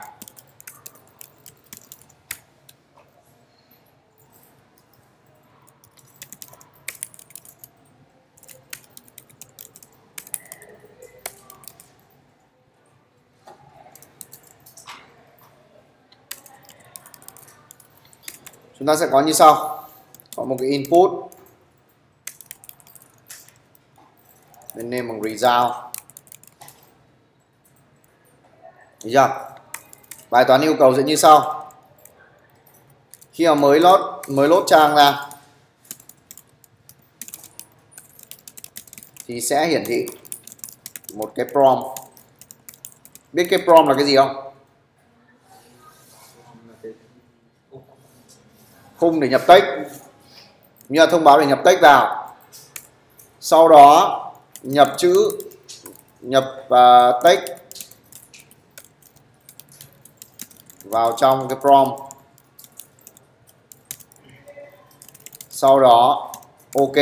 Chúng ta sẽ có như sau. Có một cái input bên name bằng result. Được chưa? Bài toán yêu cầu sẽ như sau. Khi mà mới load mới load trang ra thì sẽ hiển thị một cái prompt. Biết cái prompt là cái gì không? Khung để nhập text, như là thông báo để nhập text vào. Sau đó nhập chữ, nhập uh, text vào trong cái prompt. Sau đó ok.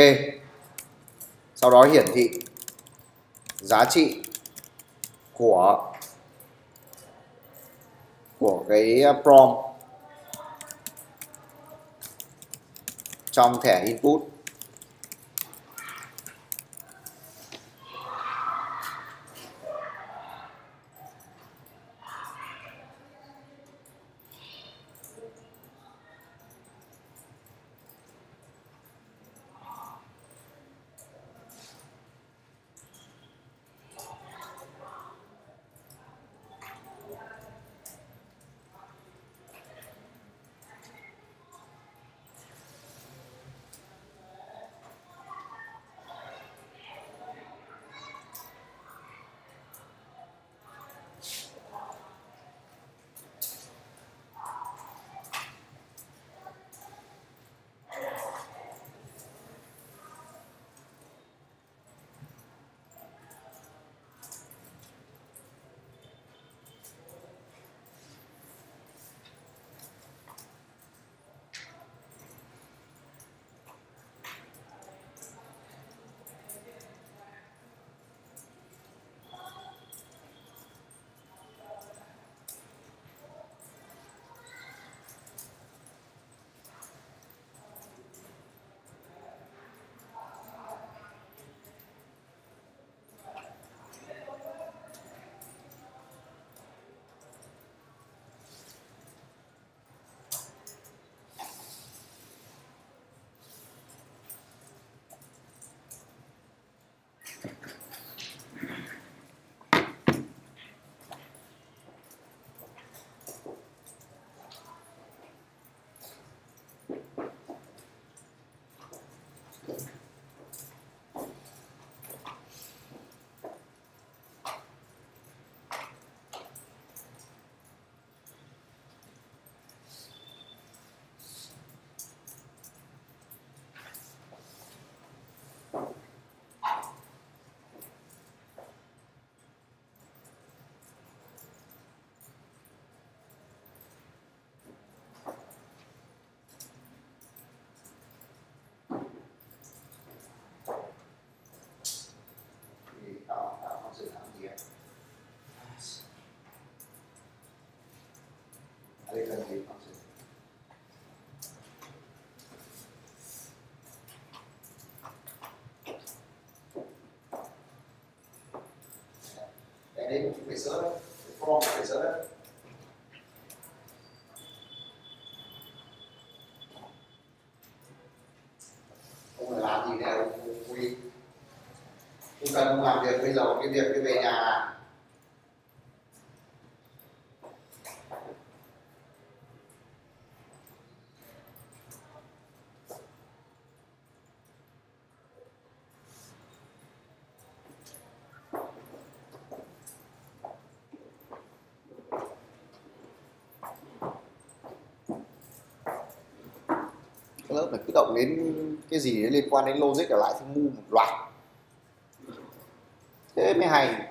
Sau đó hiển thị giá trị của của cái prompt trong thẻ input. Đây là gì? Đây đấy, phải sửa đấy, form phải sửa đấy. Không phải làm gì nào quy, không cần không làm việc, bây giờ cái việc đi về nhà làm. Cái lớp này cứ động đến cái gì liên quan đến logic ở lại thì ngu một loạt, thế mới hay.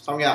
Xong nhỉ?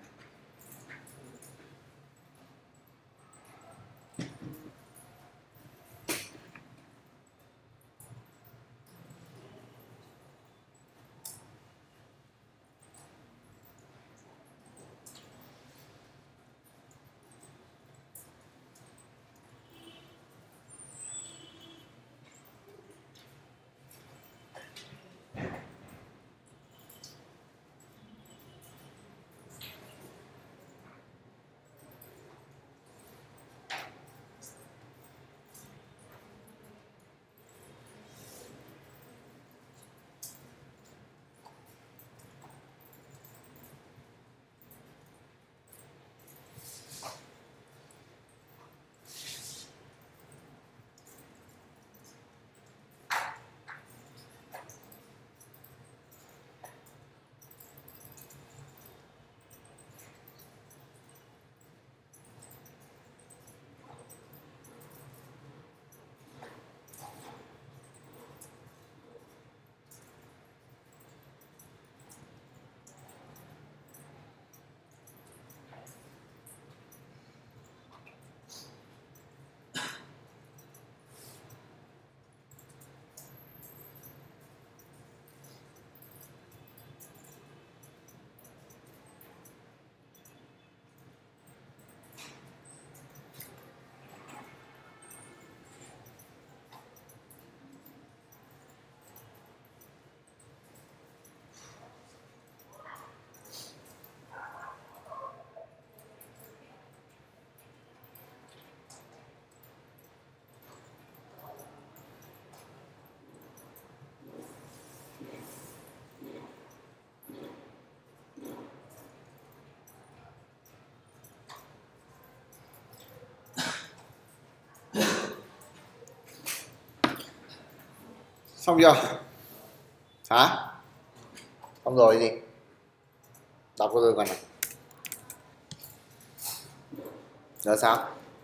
Xong chưa? Hả? Xong rồi gì? Đọc cho tôi còn này. Giờ sao?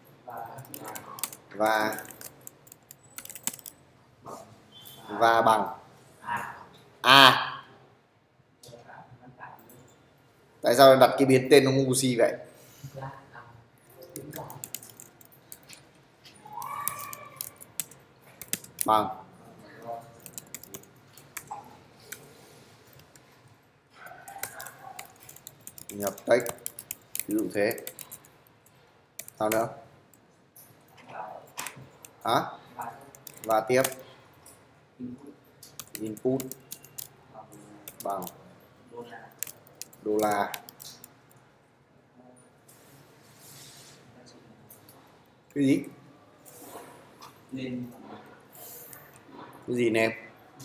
Và và bằng à, tại sao đặt cái biến tên nó ngu si vậy? Bằng nhập text, ví dụ thế. Sao nữa? Hả? Và tiếp input bằng đô la. Cái gì? Cái gì nè?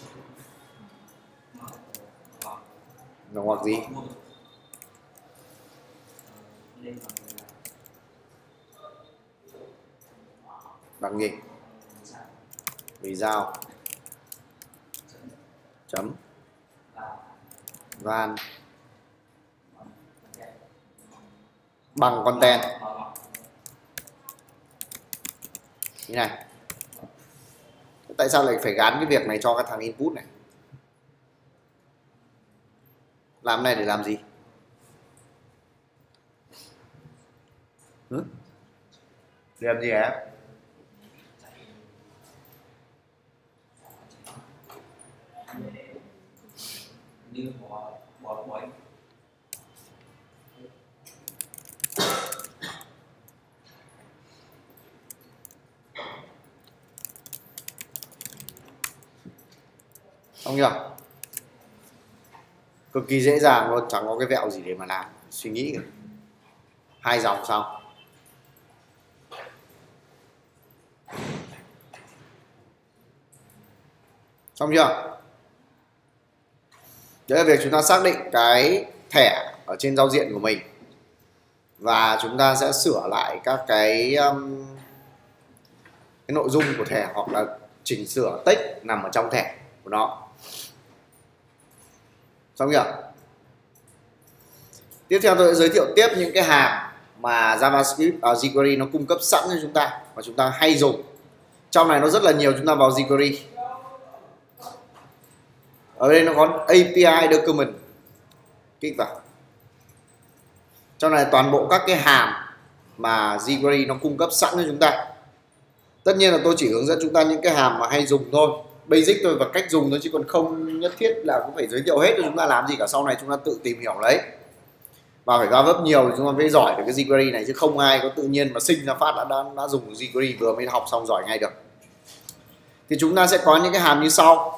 Nó hoặc gì? Bằng gì? Vì sao? Chấm van bằng content như này. Tại sao lại phải gắn cái việc này cho các thằng input này? Làm này để làm gì? Hứ? Để làm gì hả? Xong chưa? Cực kỳ dễ dàng luôn, chẳng có cái vẹo gì để mà làm, suy nghĩ cả. Hai dòng xong. Xong chưa? Đấy là việc chúng ta xác định cái thẻ ở trên giao diện của mình, và chúng ta sẽ sửa lại các cái um, cái nội dung của thẻ, hoặc là chỉnh sửa text nằm ở trong thẻ của nó. Xong chưa? Tiếp theo tôi sẽ giới thiệu tiếp những cái hàm mà JavaScript ở uh, jQuery nó cung cấp sẵn cho chúng ta và chúng ta hay dùng. Trong này nó rất là nhiều, chúng ta vào jQuery. Ở đây nó có a pê i document, kích vào. Trong này toàn bộ các cái hàm mà jQuery nó cung cấp sẵn cho chúng ta. Tất nhiên là tôi chỉ hướng dẫn chúng ta những cái hàm mà hay dùng thôi, basic thôi, và cách dùng thôi, chứ còn không nhất thiết là cũng phải giới thiệu hết cho chúng ta làm gì cả. Sau này chúng ta tự tìm hiểu lấy và phải va vấp nhiều thì chúng ta mới giỏi được cái jQuery này, chứ không ai có tự nhiên mà sinh ra phát đã, đã, đã dùng jQuery vừa mới học xong giỏi ngay được. Thì chúng ta sẽ có những cái hàm như sau.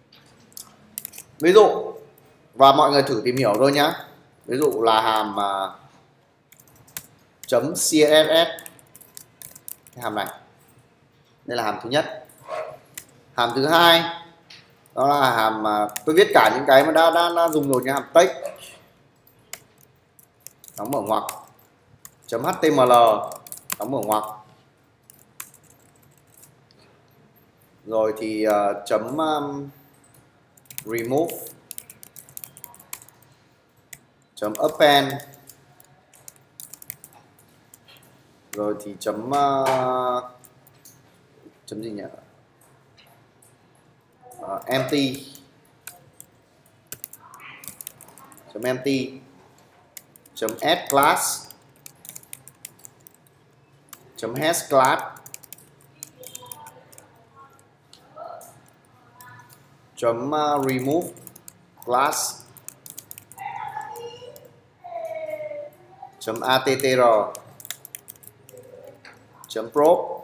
Ví dụ, và mọi người thử tìm hiểu thôi nhá. Ví dụ là hàm uh, chấm xê ét ét, cái hàm này. Đây là hàm thứ nhất. Hàm thứ hai đó là hàm uh, tôi viết cả những cái mà đã, đã, đã dùng rồi, như hàm text đóng mở ngoặc, chấm html đóng mở ngoặc, rồi thì uh, chấm um, remove, chấm append, rồi thì chấm uh, chấm gì nhỉ, uh, empty, chấm empty, chấm add class, chấm hash class, chấm uh, remove class, chấm attr, chấm prop,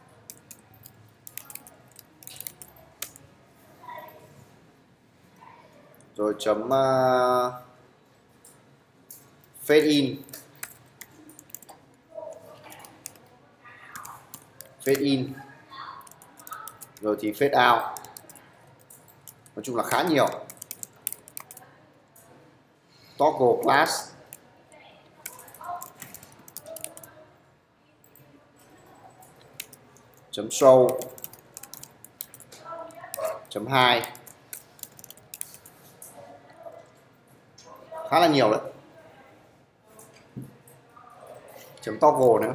rồi chấm uh, fade in, fade in, rồi thì fade out. Nói chung là khá nhiều. Toggle class, chấm show, chấm hai, khá là nhiều đấy. Chấm toggle nữa.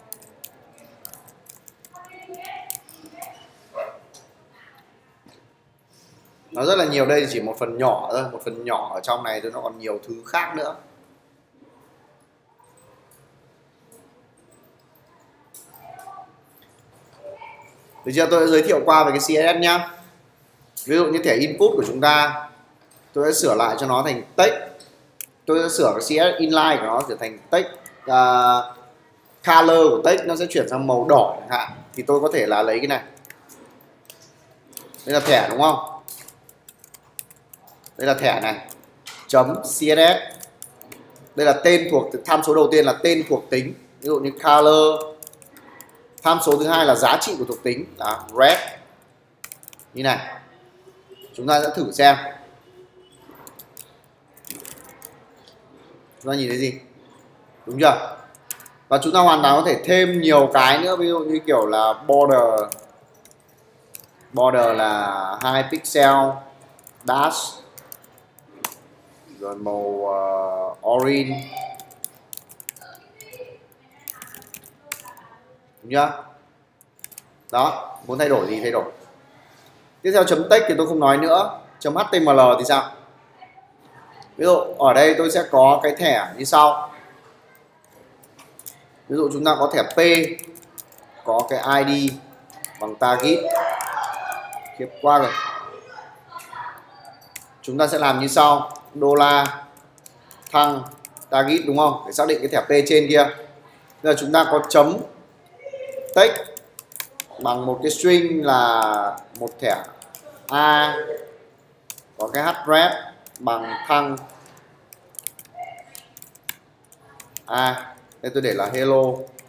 Nó rất là nhiều, đây chỉ một phần nhỏ thôi, một phần nhỏ ở trong này thôi, nó còn nhiều thứ khác nữa. Được chưa? Tôi đã giới thiệu qua về cái xê ét ét nhá. Ví dụ như thẻ input của chúng ta, tôi sẽ sửa lại cho nó thành text. Tôi sẽ sửa cái xê ét ét inline của nó trở thành text, uh, color của text nó sẽ chuyển sang màu đỏ chẳng hạn. Thì tôi có thể là lấy cái này. Đây là thẻ đúng không? Đây là thẻ này. Chấm xê ét ét. Đây là tên thuộc tham số đầu tiên là tên thuộc tính. Ví dụ như color. Tham số thứ hai là giá trị của thuộc tính là red. Như này. Chúng ta sẽ thử xem. Chúng ta nhìn thấy gì? Đúng chưa? Và chúng ta hoàn toàn có thể thêm nhiều cái nữa. Ví dụ như kiểu là border. Border là hai pixel. Dash. Rồi màu uh, orange. Đúng chưa? Đó, muốn thay đổi gì thay đổi. Tiếp theo chấm text thì tôi không nói nữa. Chấm html thì sao? Ví dụ ở đây tôi sẽ có cái thẻ như sau. Ví dụ chúng ta có thẻ P, có cái i đê bằng target. Khiếp qua rồi. Chúng ta sẽ làm như sau. Đô la thăng target đúng không? Để xác định cái thẻ P trên kia. Bây giờ chúng ta có chấm text bằng một cái string là một thẻ A, có cái href bằng thăng A. Đây tôi để là hello.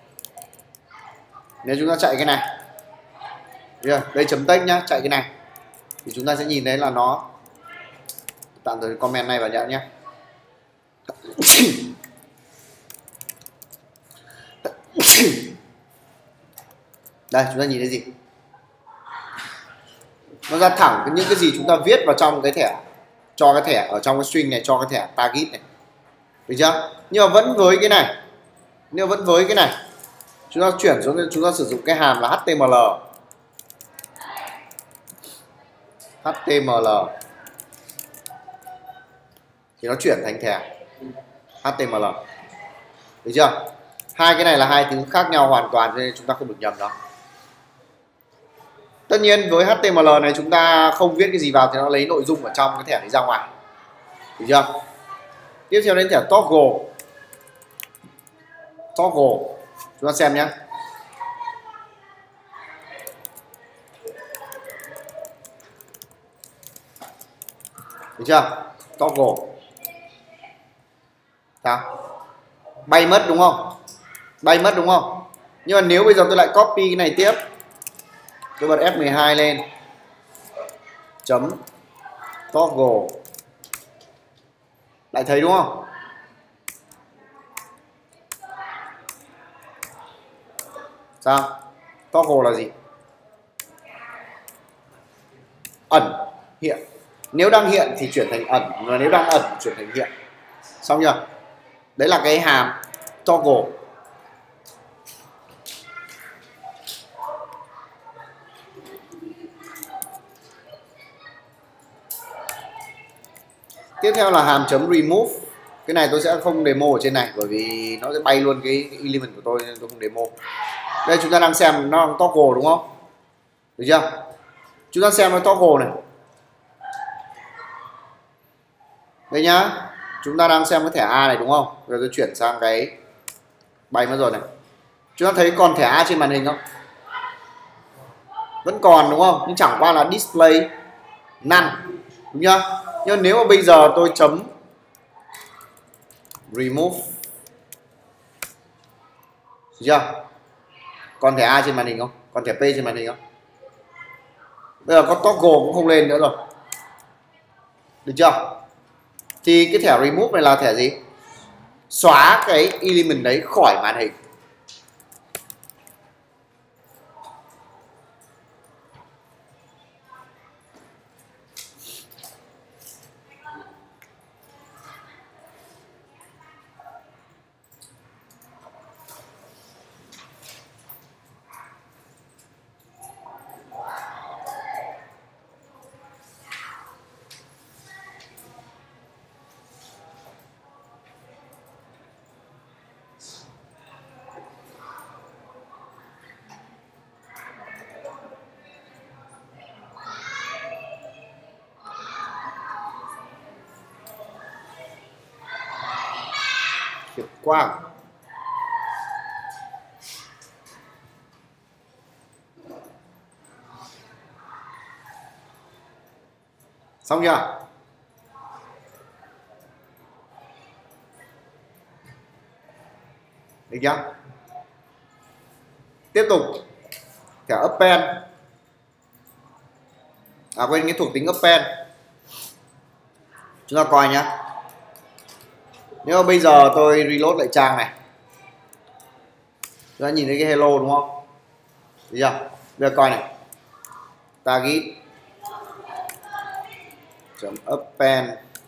Nếu chúng ta chạy cái này, đây chấm text nhá, chạy cái này thì chúng ta sẽ nhìn thấy là nó, tạm thời comment này vào nhận nhé. Đây chúng ta nhìn thấy gì? Nó ra thẳng những cái gì chúng ta viết vào trong cái thẻ, cho cái thẻ ở trong cái string này, cho cái thẻ target này. Được chưa? Nhưng mà vẫn với cái này, nhưng mà vẫn với cái này chúng ta chuyển xuống, chúng ta sử dụng cái hàm là html. html thì nó chuyển thành thẻ html. được chưa? Hai cái này là hai thứ khác nhau hoàn toàn cho nên chúng ta không được nhầm đó. Tất nhiên với hát tê em lờ này chúng ta không viết cái gì vào thì nó lấy nội dung ở trong cái thẻ này ra ngoài, được chưa? Tiếp theo đến thẻ toggle. Toggle chúng ta xem nhé. Được chưa? Toggle sao? Bay mất đúng không? Bay mất đúng không? Nhưng mà nếu bây giờ tôi lại copy cái này tiếp, tôi bật F mười hai lên, chấm toggle, lại thấy đúng không? Sao? Toggle là gì? Ẩn hiện. Nếu đang hiện thì chuyển thành ẩn, và nếu đang ẩn thì chuyển thành hiện. Xong chưa? Đấy là cái hàm toggle. Tiếp theo là hàm chấm remove. Cái này tôi sẽ không demo ở trên này bởi vì nó sẽ bay luôn cái, cái element của tôi nên tôi không demo. Đây chúng ta đang xem nó đang toggle đúng không? Được chưa? Chúng ta xem nó toggle này. Đây nhá. Chúng ta đang xem cái thẻ A này đúng không? Rồi tôi chuyển sang cái bay mất rồi này. Chúng ta thấy còn thẻ A trên màn hình không? Vẫn còn đúng không? Nhưng chẳng qua là display none, đúng chưa? Nhưng nếu mà bây giờ tôi chấm remove, được chưa? Còn thẻ A trên màn hình không? Còn thẻ P trên màn hình không? Bây giờ có toggle cũng không lên nữa rồi, được chưa? Thì cái thẻ remove này là thẻ gì? Xóa cái element đấy khỏi màn hình. Khiển quang. Xong chưa? Được chưa? Tiếp tục thẻ append. À quên cái thuộc tính append. Chúng ta coi nhá. Nếu mà bây giờ tôi reload lại trang này, chúng ta nhìn thấy cái hello đúng không? Được chưa? Bây giờ coi này. Target chấm append.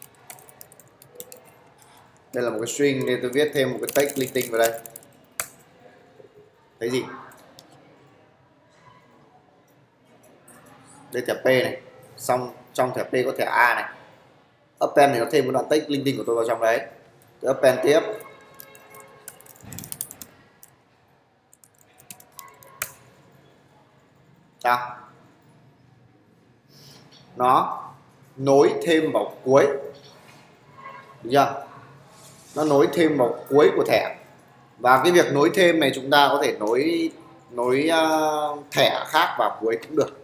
Đây là một cái string nên tôi viết thêm một cái text linh tinh vào đây. Thấy gì? Đây thẻ P này, xong trong thẻ P có thẻ A này. Append này nó thêm một đoạn text linh tinh của tôi vào trong đấy. Tôi append tiếp. Sao? Nó nối thêm vào cuối. Được chưa? Nó nối thêm vào cuối của thẻ. Và cái việc nối thêm này chúng ta có thể nối nối uh, thẻ khác vào cuối cũng được.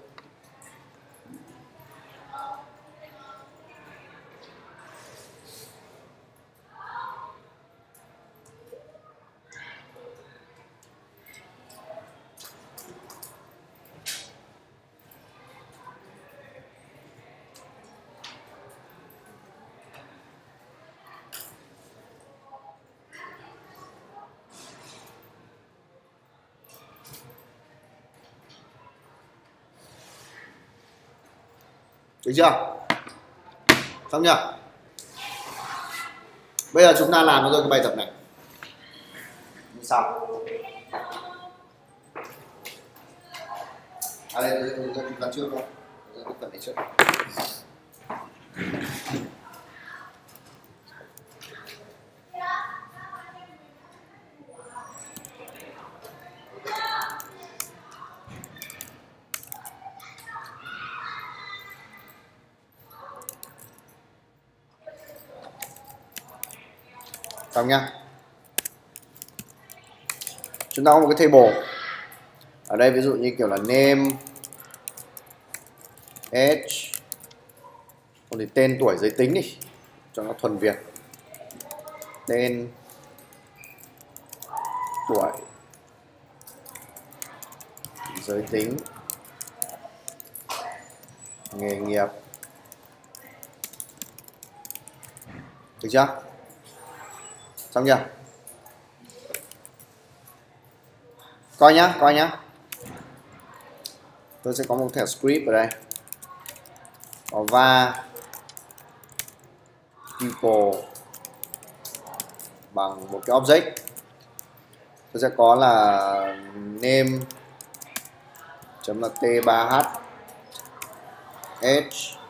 Được chưa? Xong chưa? Bây giờ chúng ta làm rồi cái bài tập này. Xong. À đây, tôi chúng ta trước thôi. Tôi phần này trước. Xong nhá. Chúng ta có một cái table ở đây, ví dụ như kiểu là name, age, còn thì tên, tuổi, giới tính đi cho nó thuần Việt. Tên, tuổi, giới tính, nghề nghiệp. Được chưa? Xong chưa? Coi nhá, coi nhá. Tôi sẽ có một thẻ script ở đây. Có va people bằng một cái object. Tôi sẽ có là name chấm là t ba h, age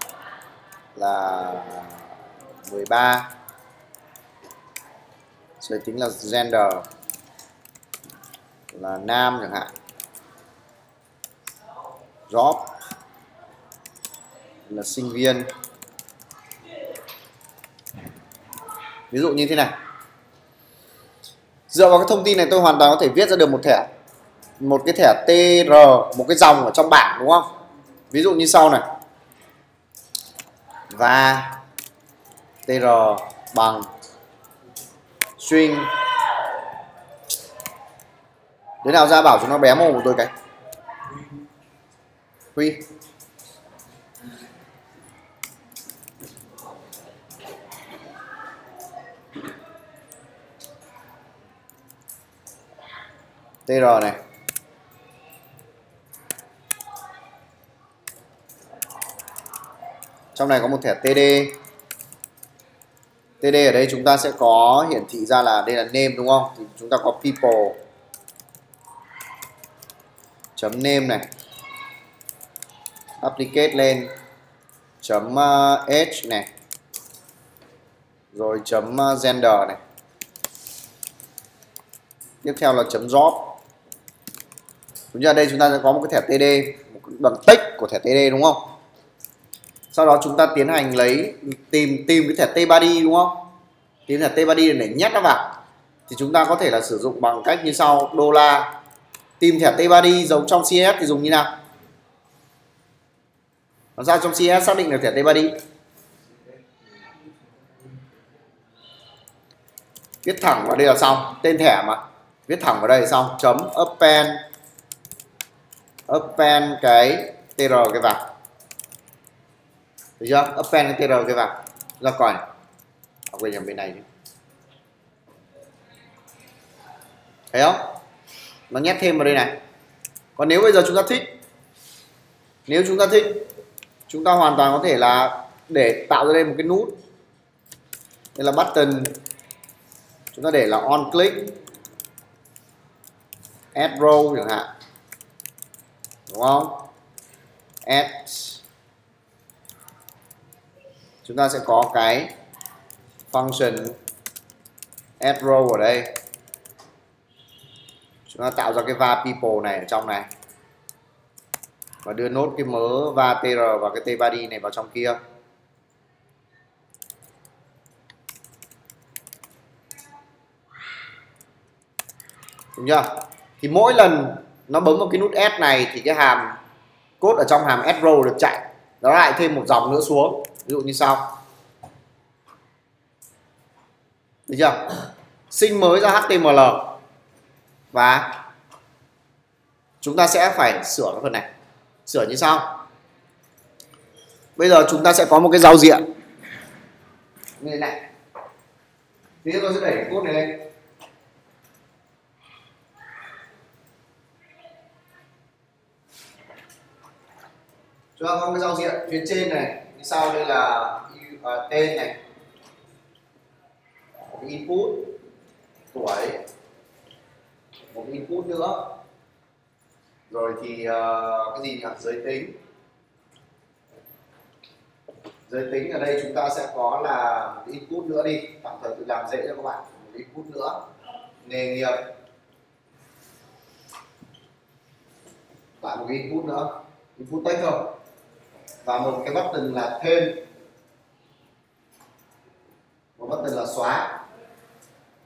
là mười ba, giới tính là gender là nam chẳng hạn, job là sinh viên. Ví dụ như thế này. Dựa vào cái thông tin này tôi hoàn toàn có thể viết ra được một thẻ, một cái thẻ tr, một cái dòng ở trong bảng, đúng không? Ví dụ như sau này. Và tr bằng string. Đứa nào ra bảo chúng nó bé mồm của tôi cái. Huy. tr này. Trong này có một thẻ td. td ở đây chúng ta sẽ có hiển thị ra là đây là name, đúng không? Thì chúng ta có people chấm name này, applicate lên chấm age này, rồi chấm gender này. Tiếp theo là chấm job. Đúng chưa? Đây chúng ta sẽ có một cái thẻ td, một cái đoạn text của thẻ td, đúng không? Sau đó chúng ta tiến hành lấy tìm tìm cái thẻ tbody, đúng không? Tìm thẻ tbody để nhét nó vào. Thì chúng ta có thể là sử dụng bằng cách như sau: đô la tìm thẻ tbody giống trong xê ét thì dùng như nào? Làm sao trong xê ét xác định được thẻ tbody? Viết thẳng vào đây là xong, tên thẻ mà. Viết thẳng vào đây là xong, chấm append append cái tr cái vào. Được chưa? Append cái tr cái vào. Ra coi này. À, quên nhầm bên này chứ. Thấy không? Nó nhét thêm vào đây này. Còn nếu bây giờ chúng ta thích, nếu chúng ta thích, chúng ta hoàn toàn có thể là để tạo ra đây một cái nút. Đây là button. Chúng ta để là on click, add row chẳng hạn, đúng không? Add. Chúng ta sẽ có cái function add row ở đây. Chúng ta tạo ra cái var people này ở trong này và đưa nốt cái mớ var tr và cái tbody này vào trong kia. Đúng chưa? Thì mỗi lần nó bấm vào cái nút add này thì cái hàm code ở trong hàm add row được chạy, nó lại thêm một dòng nữa xuống. Ví dụ như sau. Được chưa? Sinh mới ra hát tê em lờ và chúng ta sẽ phải sửa cái phần này. Sửa như sau. Bây giờ chúng ta sẽ có một cái giao diện như thế này. Thì tôi sẽ đẩy code này lên. Chúng ta có cái giao diện phía trên này, phía sau đây là uh, tên này, một cái input, tuổi, một cái input nữa, rồi thì uh, cái gì nhỉ? Giới tính. Giới tính ở đây chúng ta sẽ có là một cái input nữa đi, tạm thời tự làm dễ cho các bạn. Một cái input nữa, nghề nghiệp, lại một cái input nữa, input text thôi, và một cái button là thêm, một button là xóa.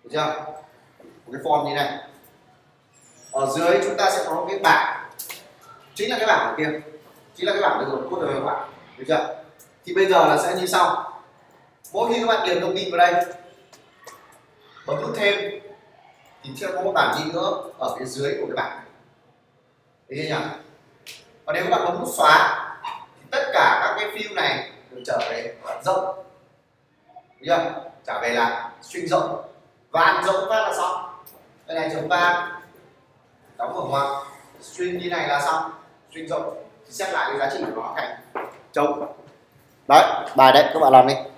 được chưa? Một cái form như này. Ở dưới chúng ta sẽ có một cái bảng, chính là cái bảng ở kia, chính là cái bảng được cốt được các bạn, được chưa? Thì bây giờ là sẽ như sau. Mỗi khi các bạn điền thông tin vào đây, bấm nút thêm thì sẽ có một bảng gì nữa ở phía dưới của cái bảng này. Đấy nhỉ? Còn nếu các bạn bấm nút xóa thì tất cả các cái field này được trở về rộng, được chưa? Trở về là string rộng, van rộng phát là xong. Đây này chấm van đóng ở ngoặc, string như này là xong, string rộng thì xét lại cái giá trị của nó thành trống. Đấy, bài đấy các bạn làm đi.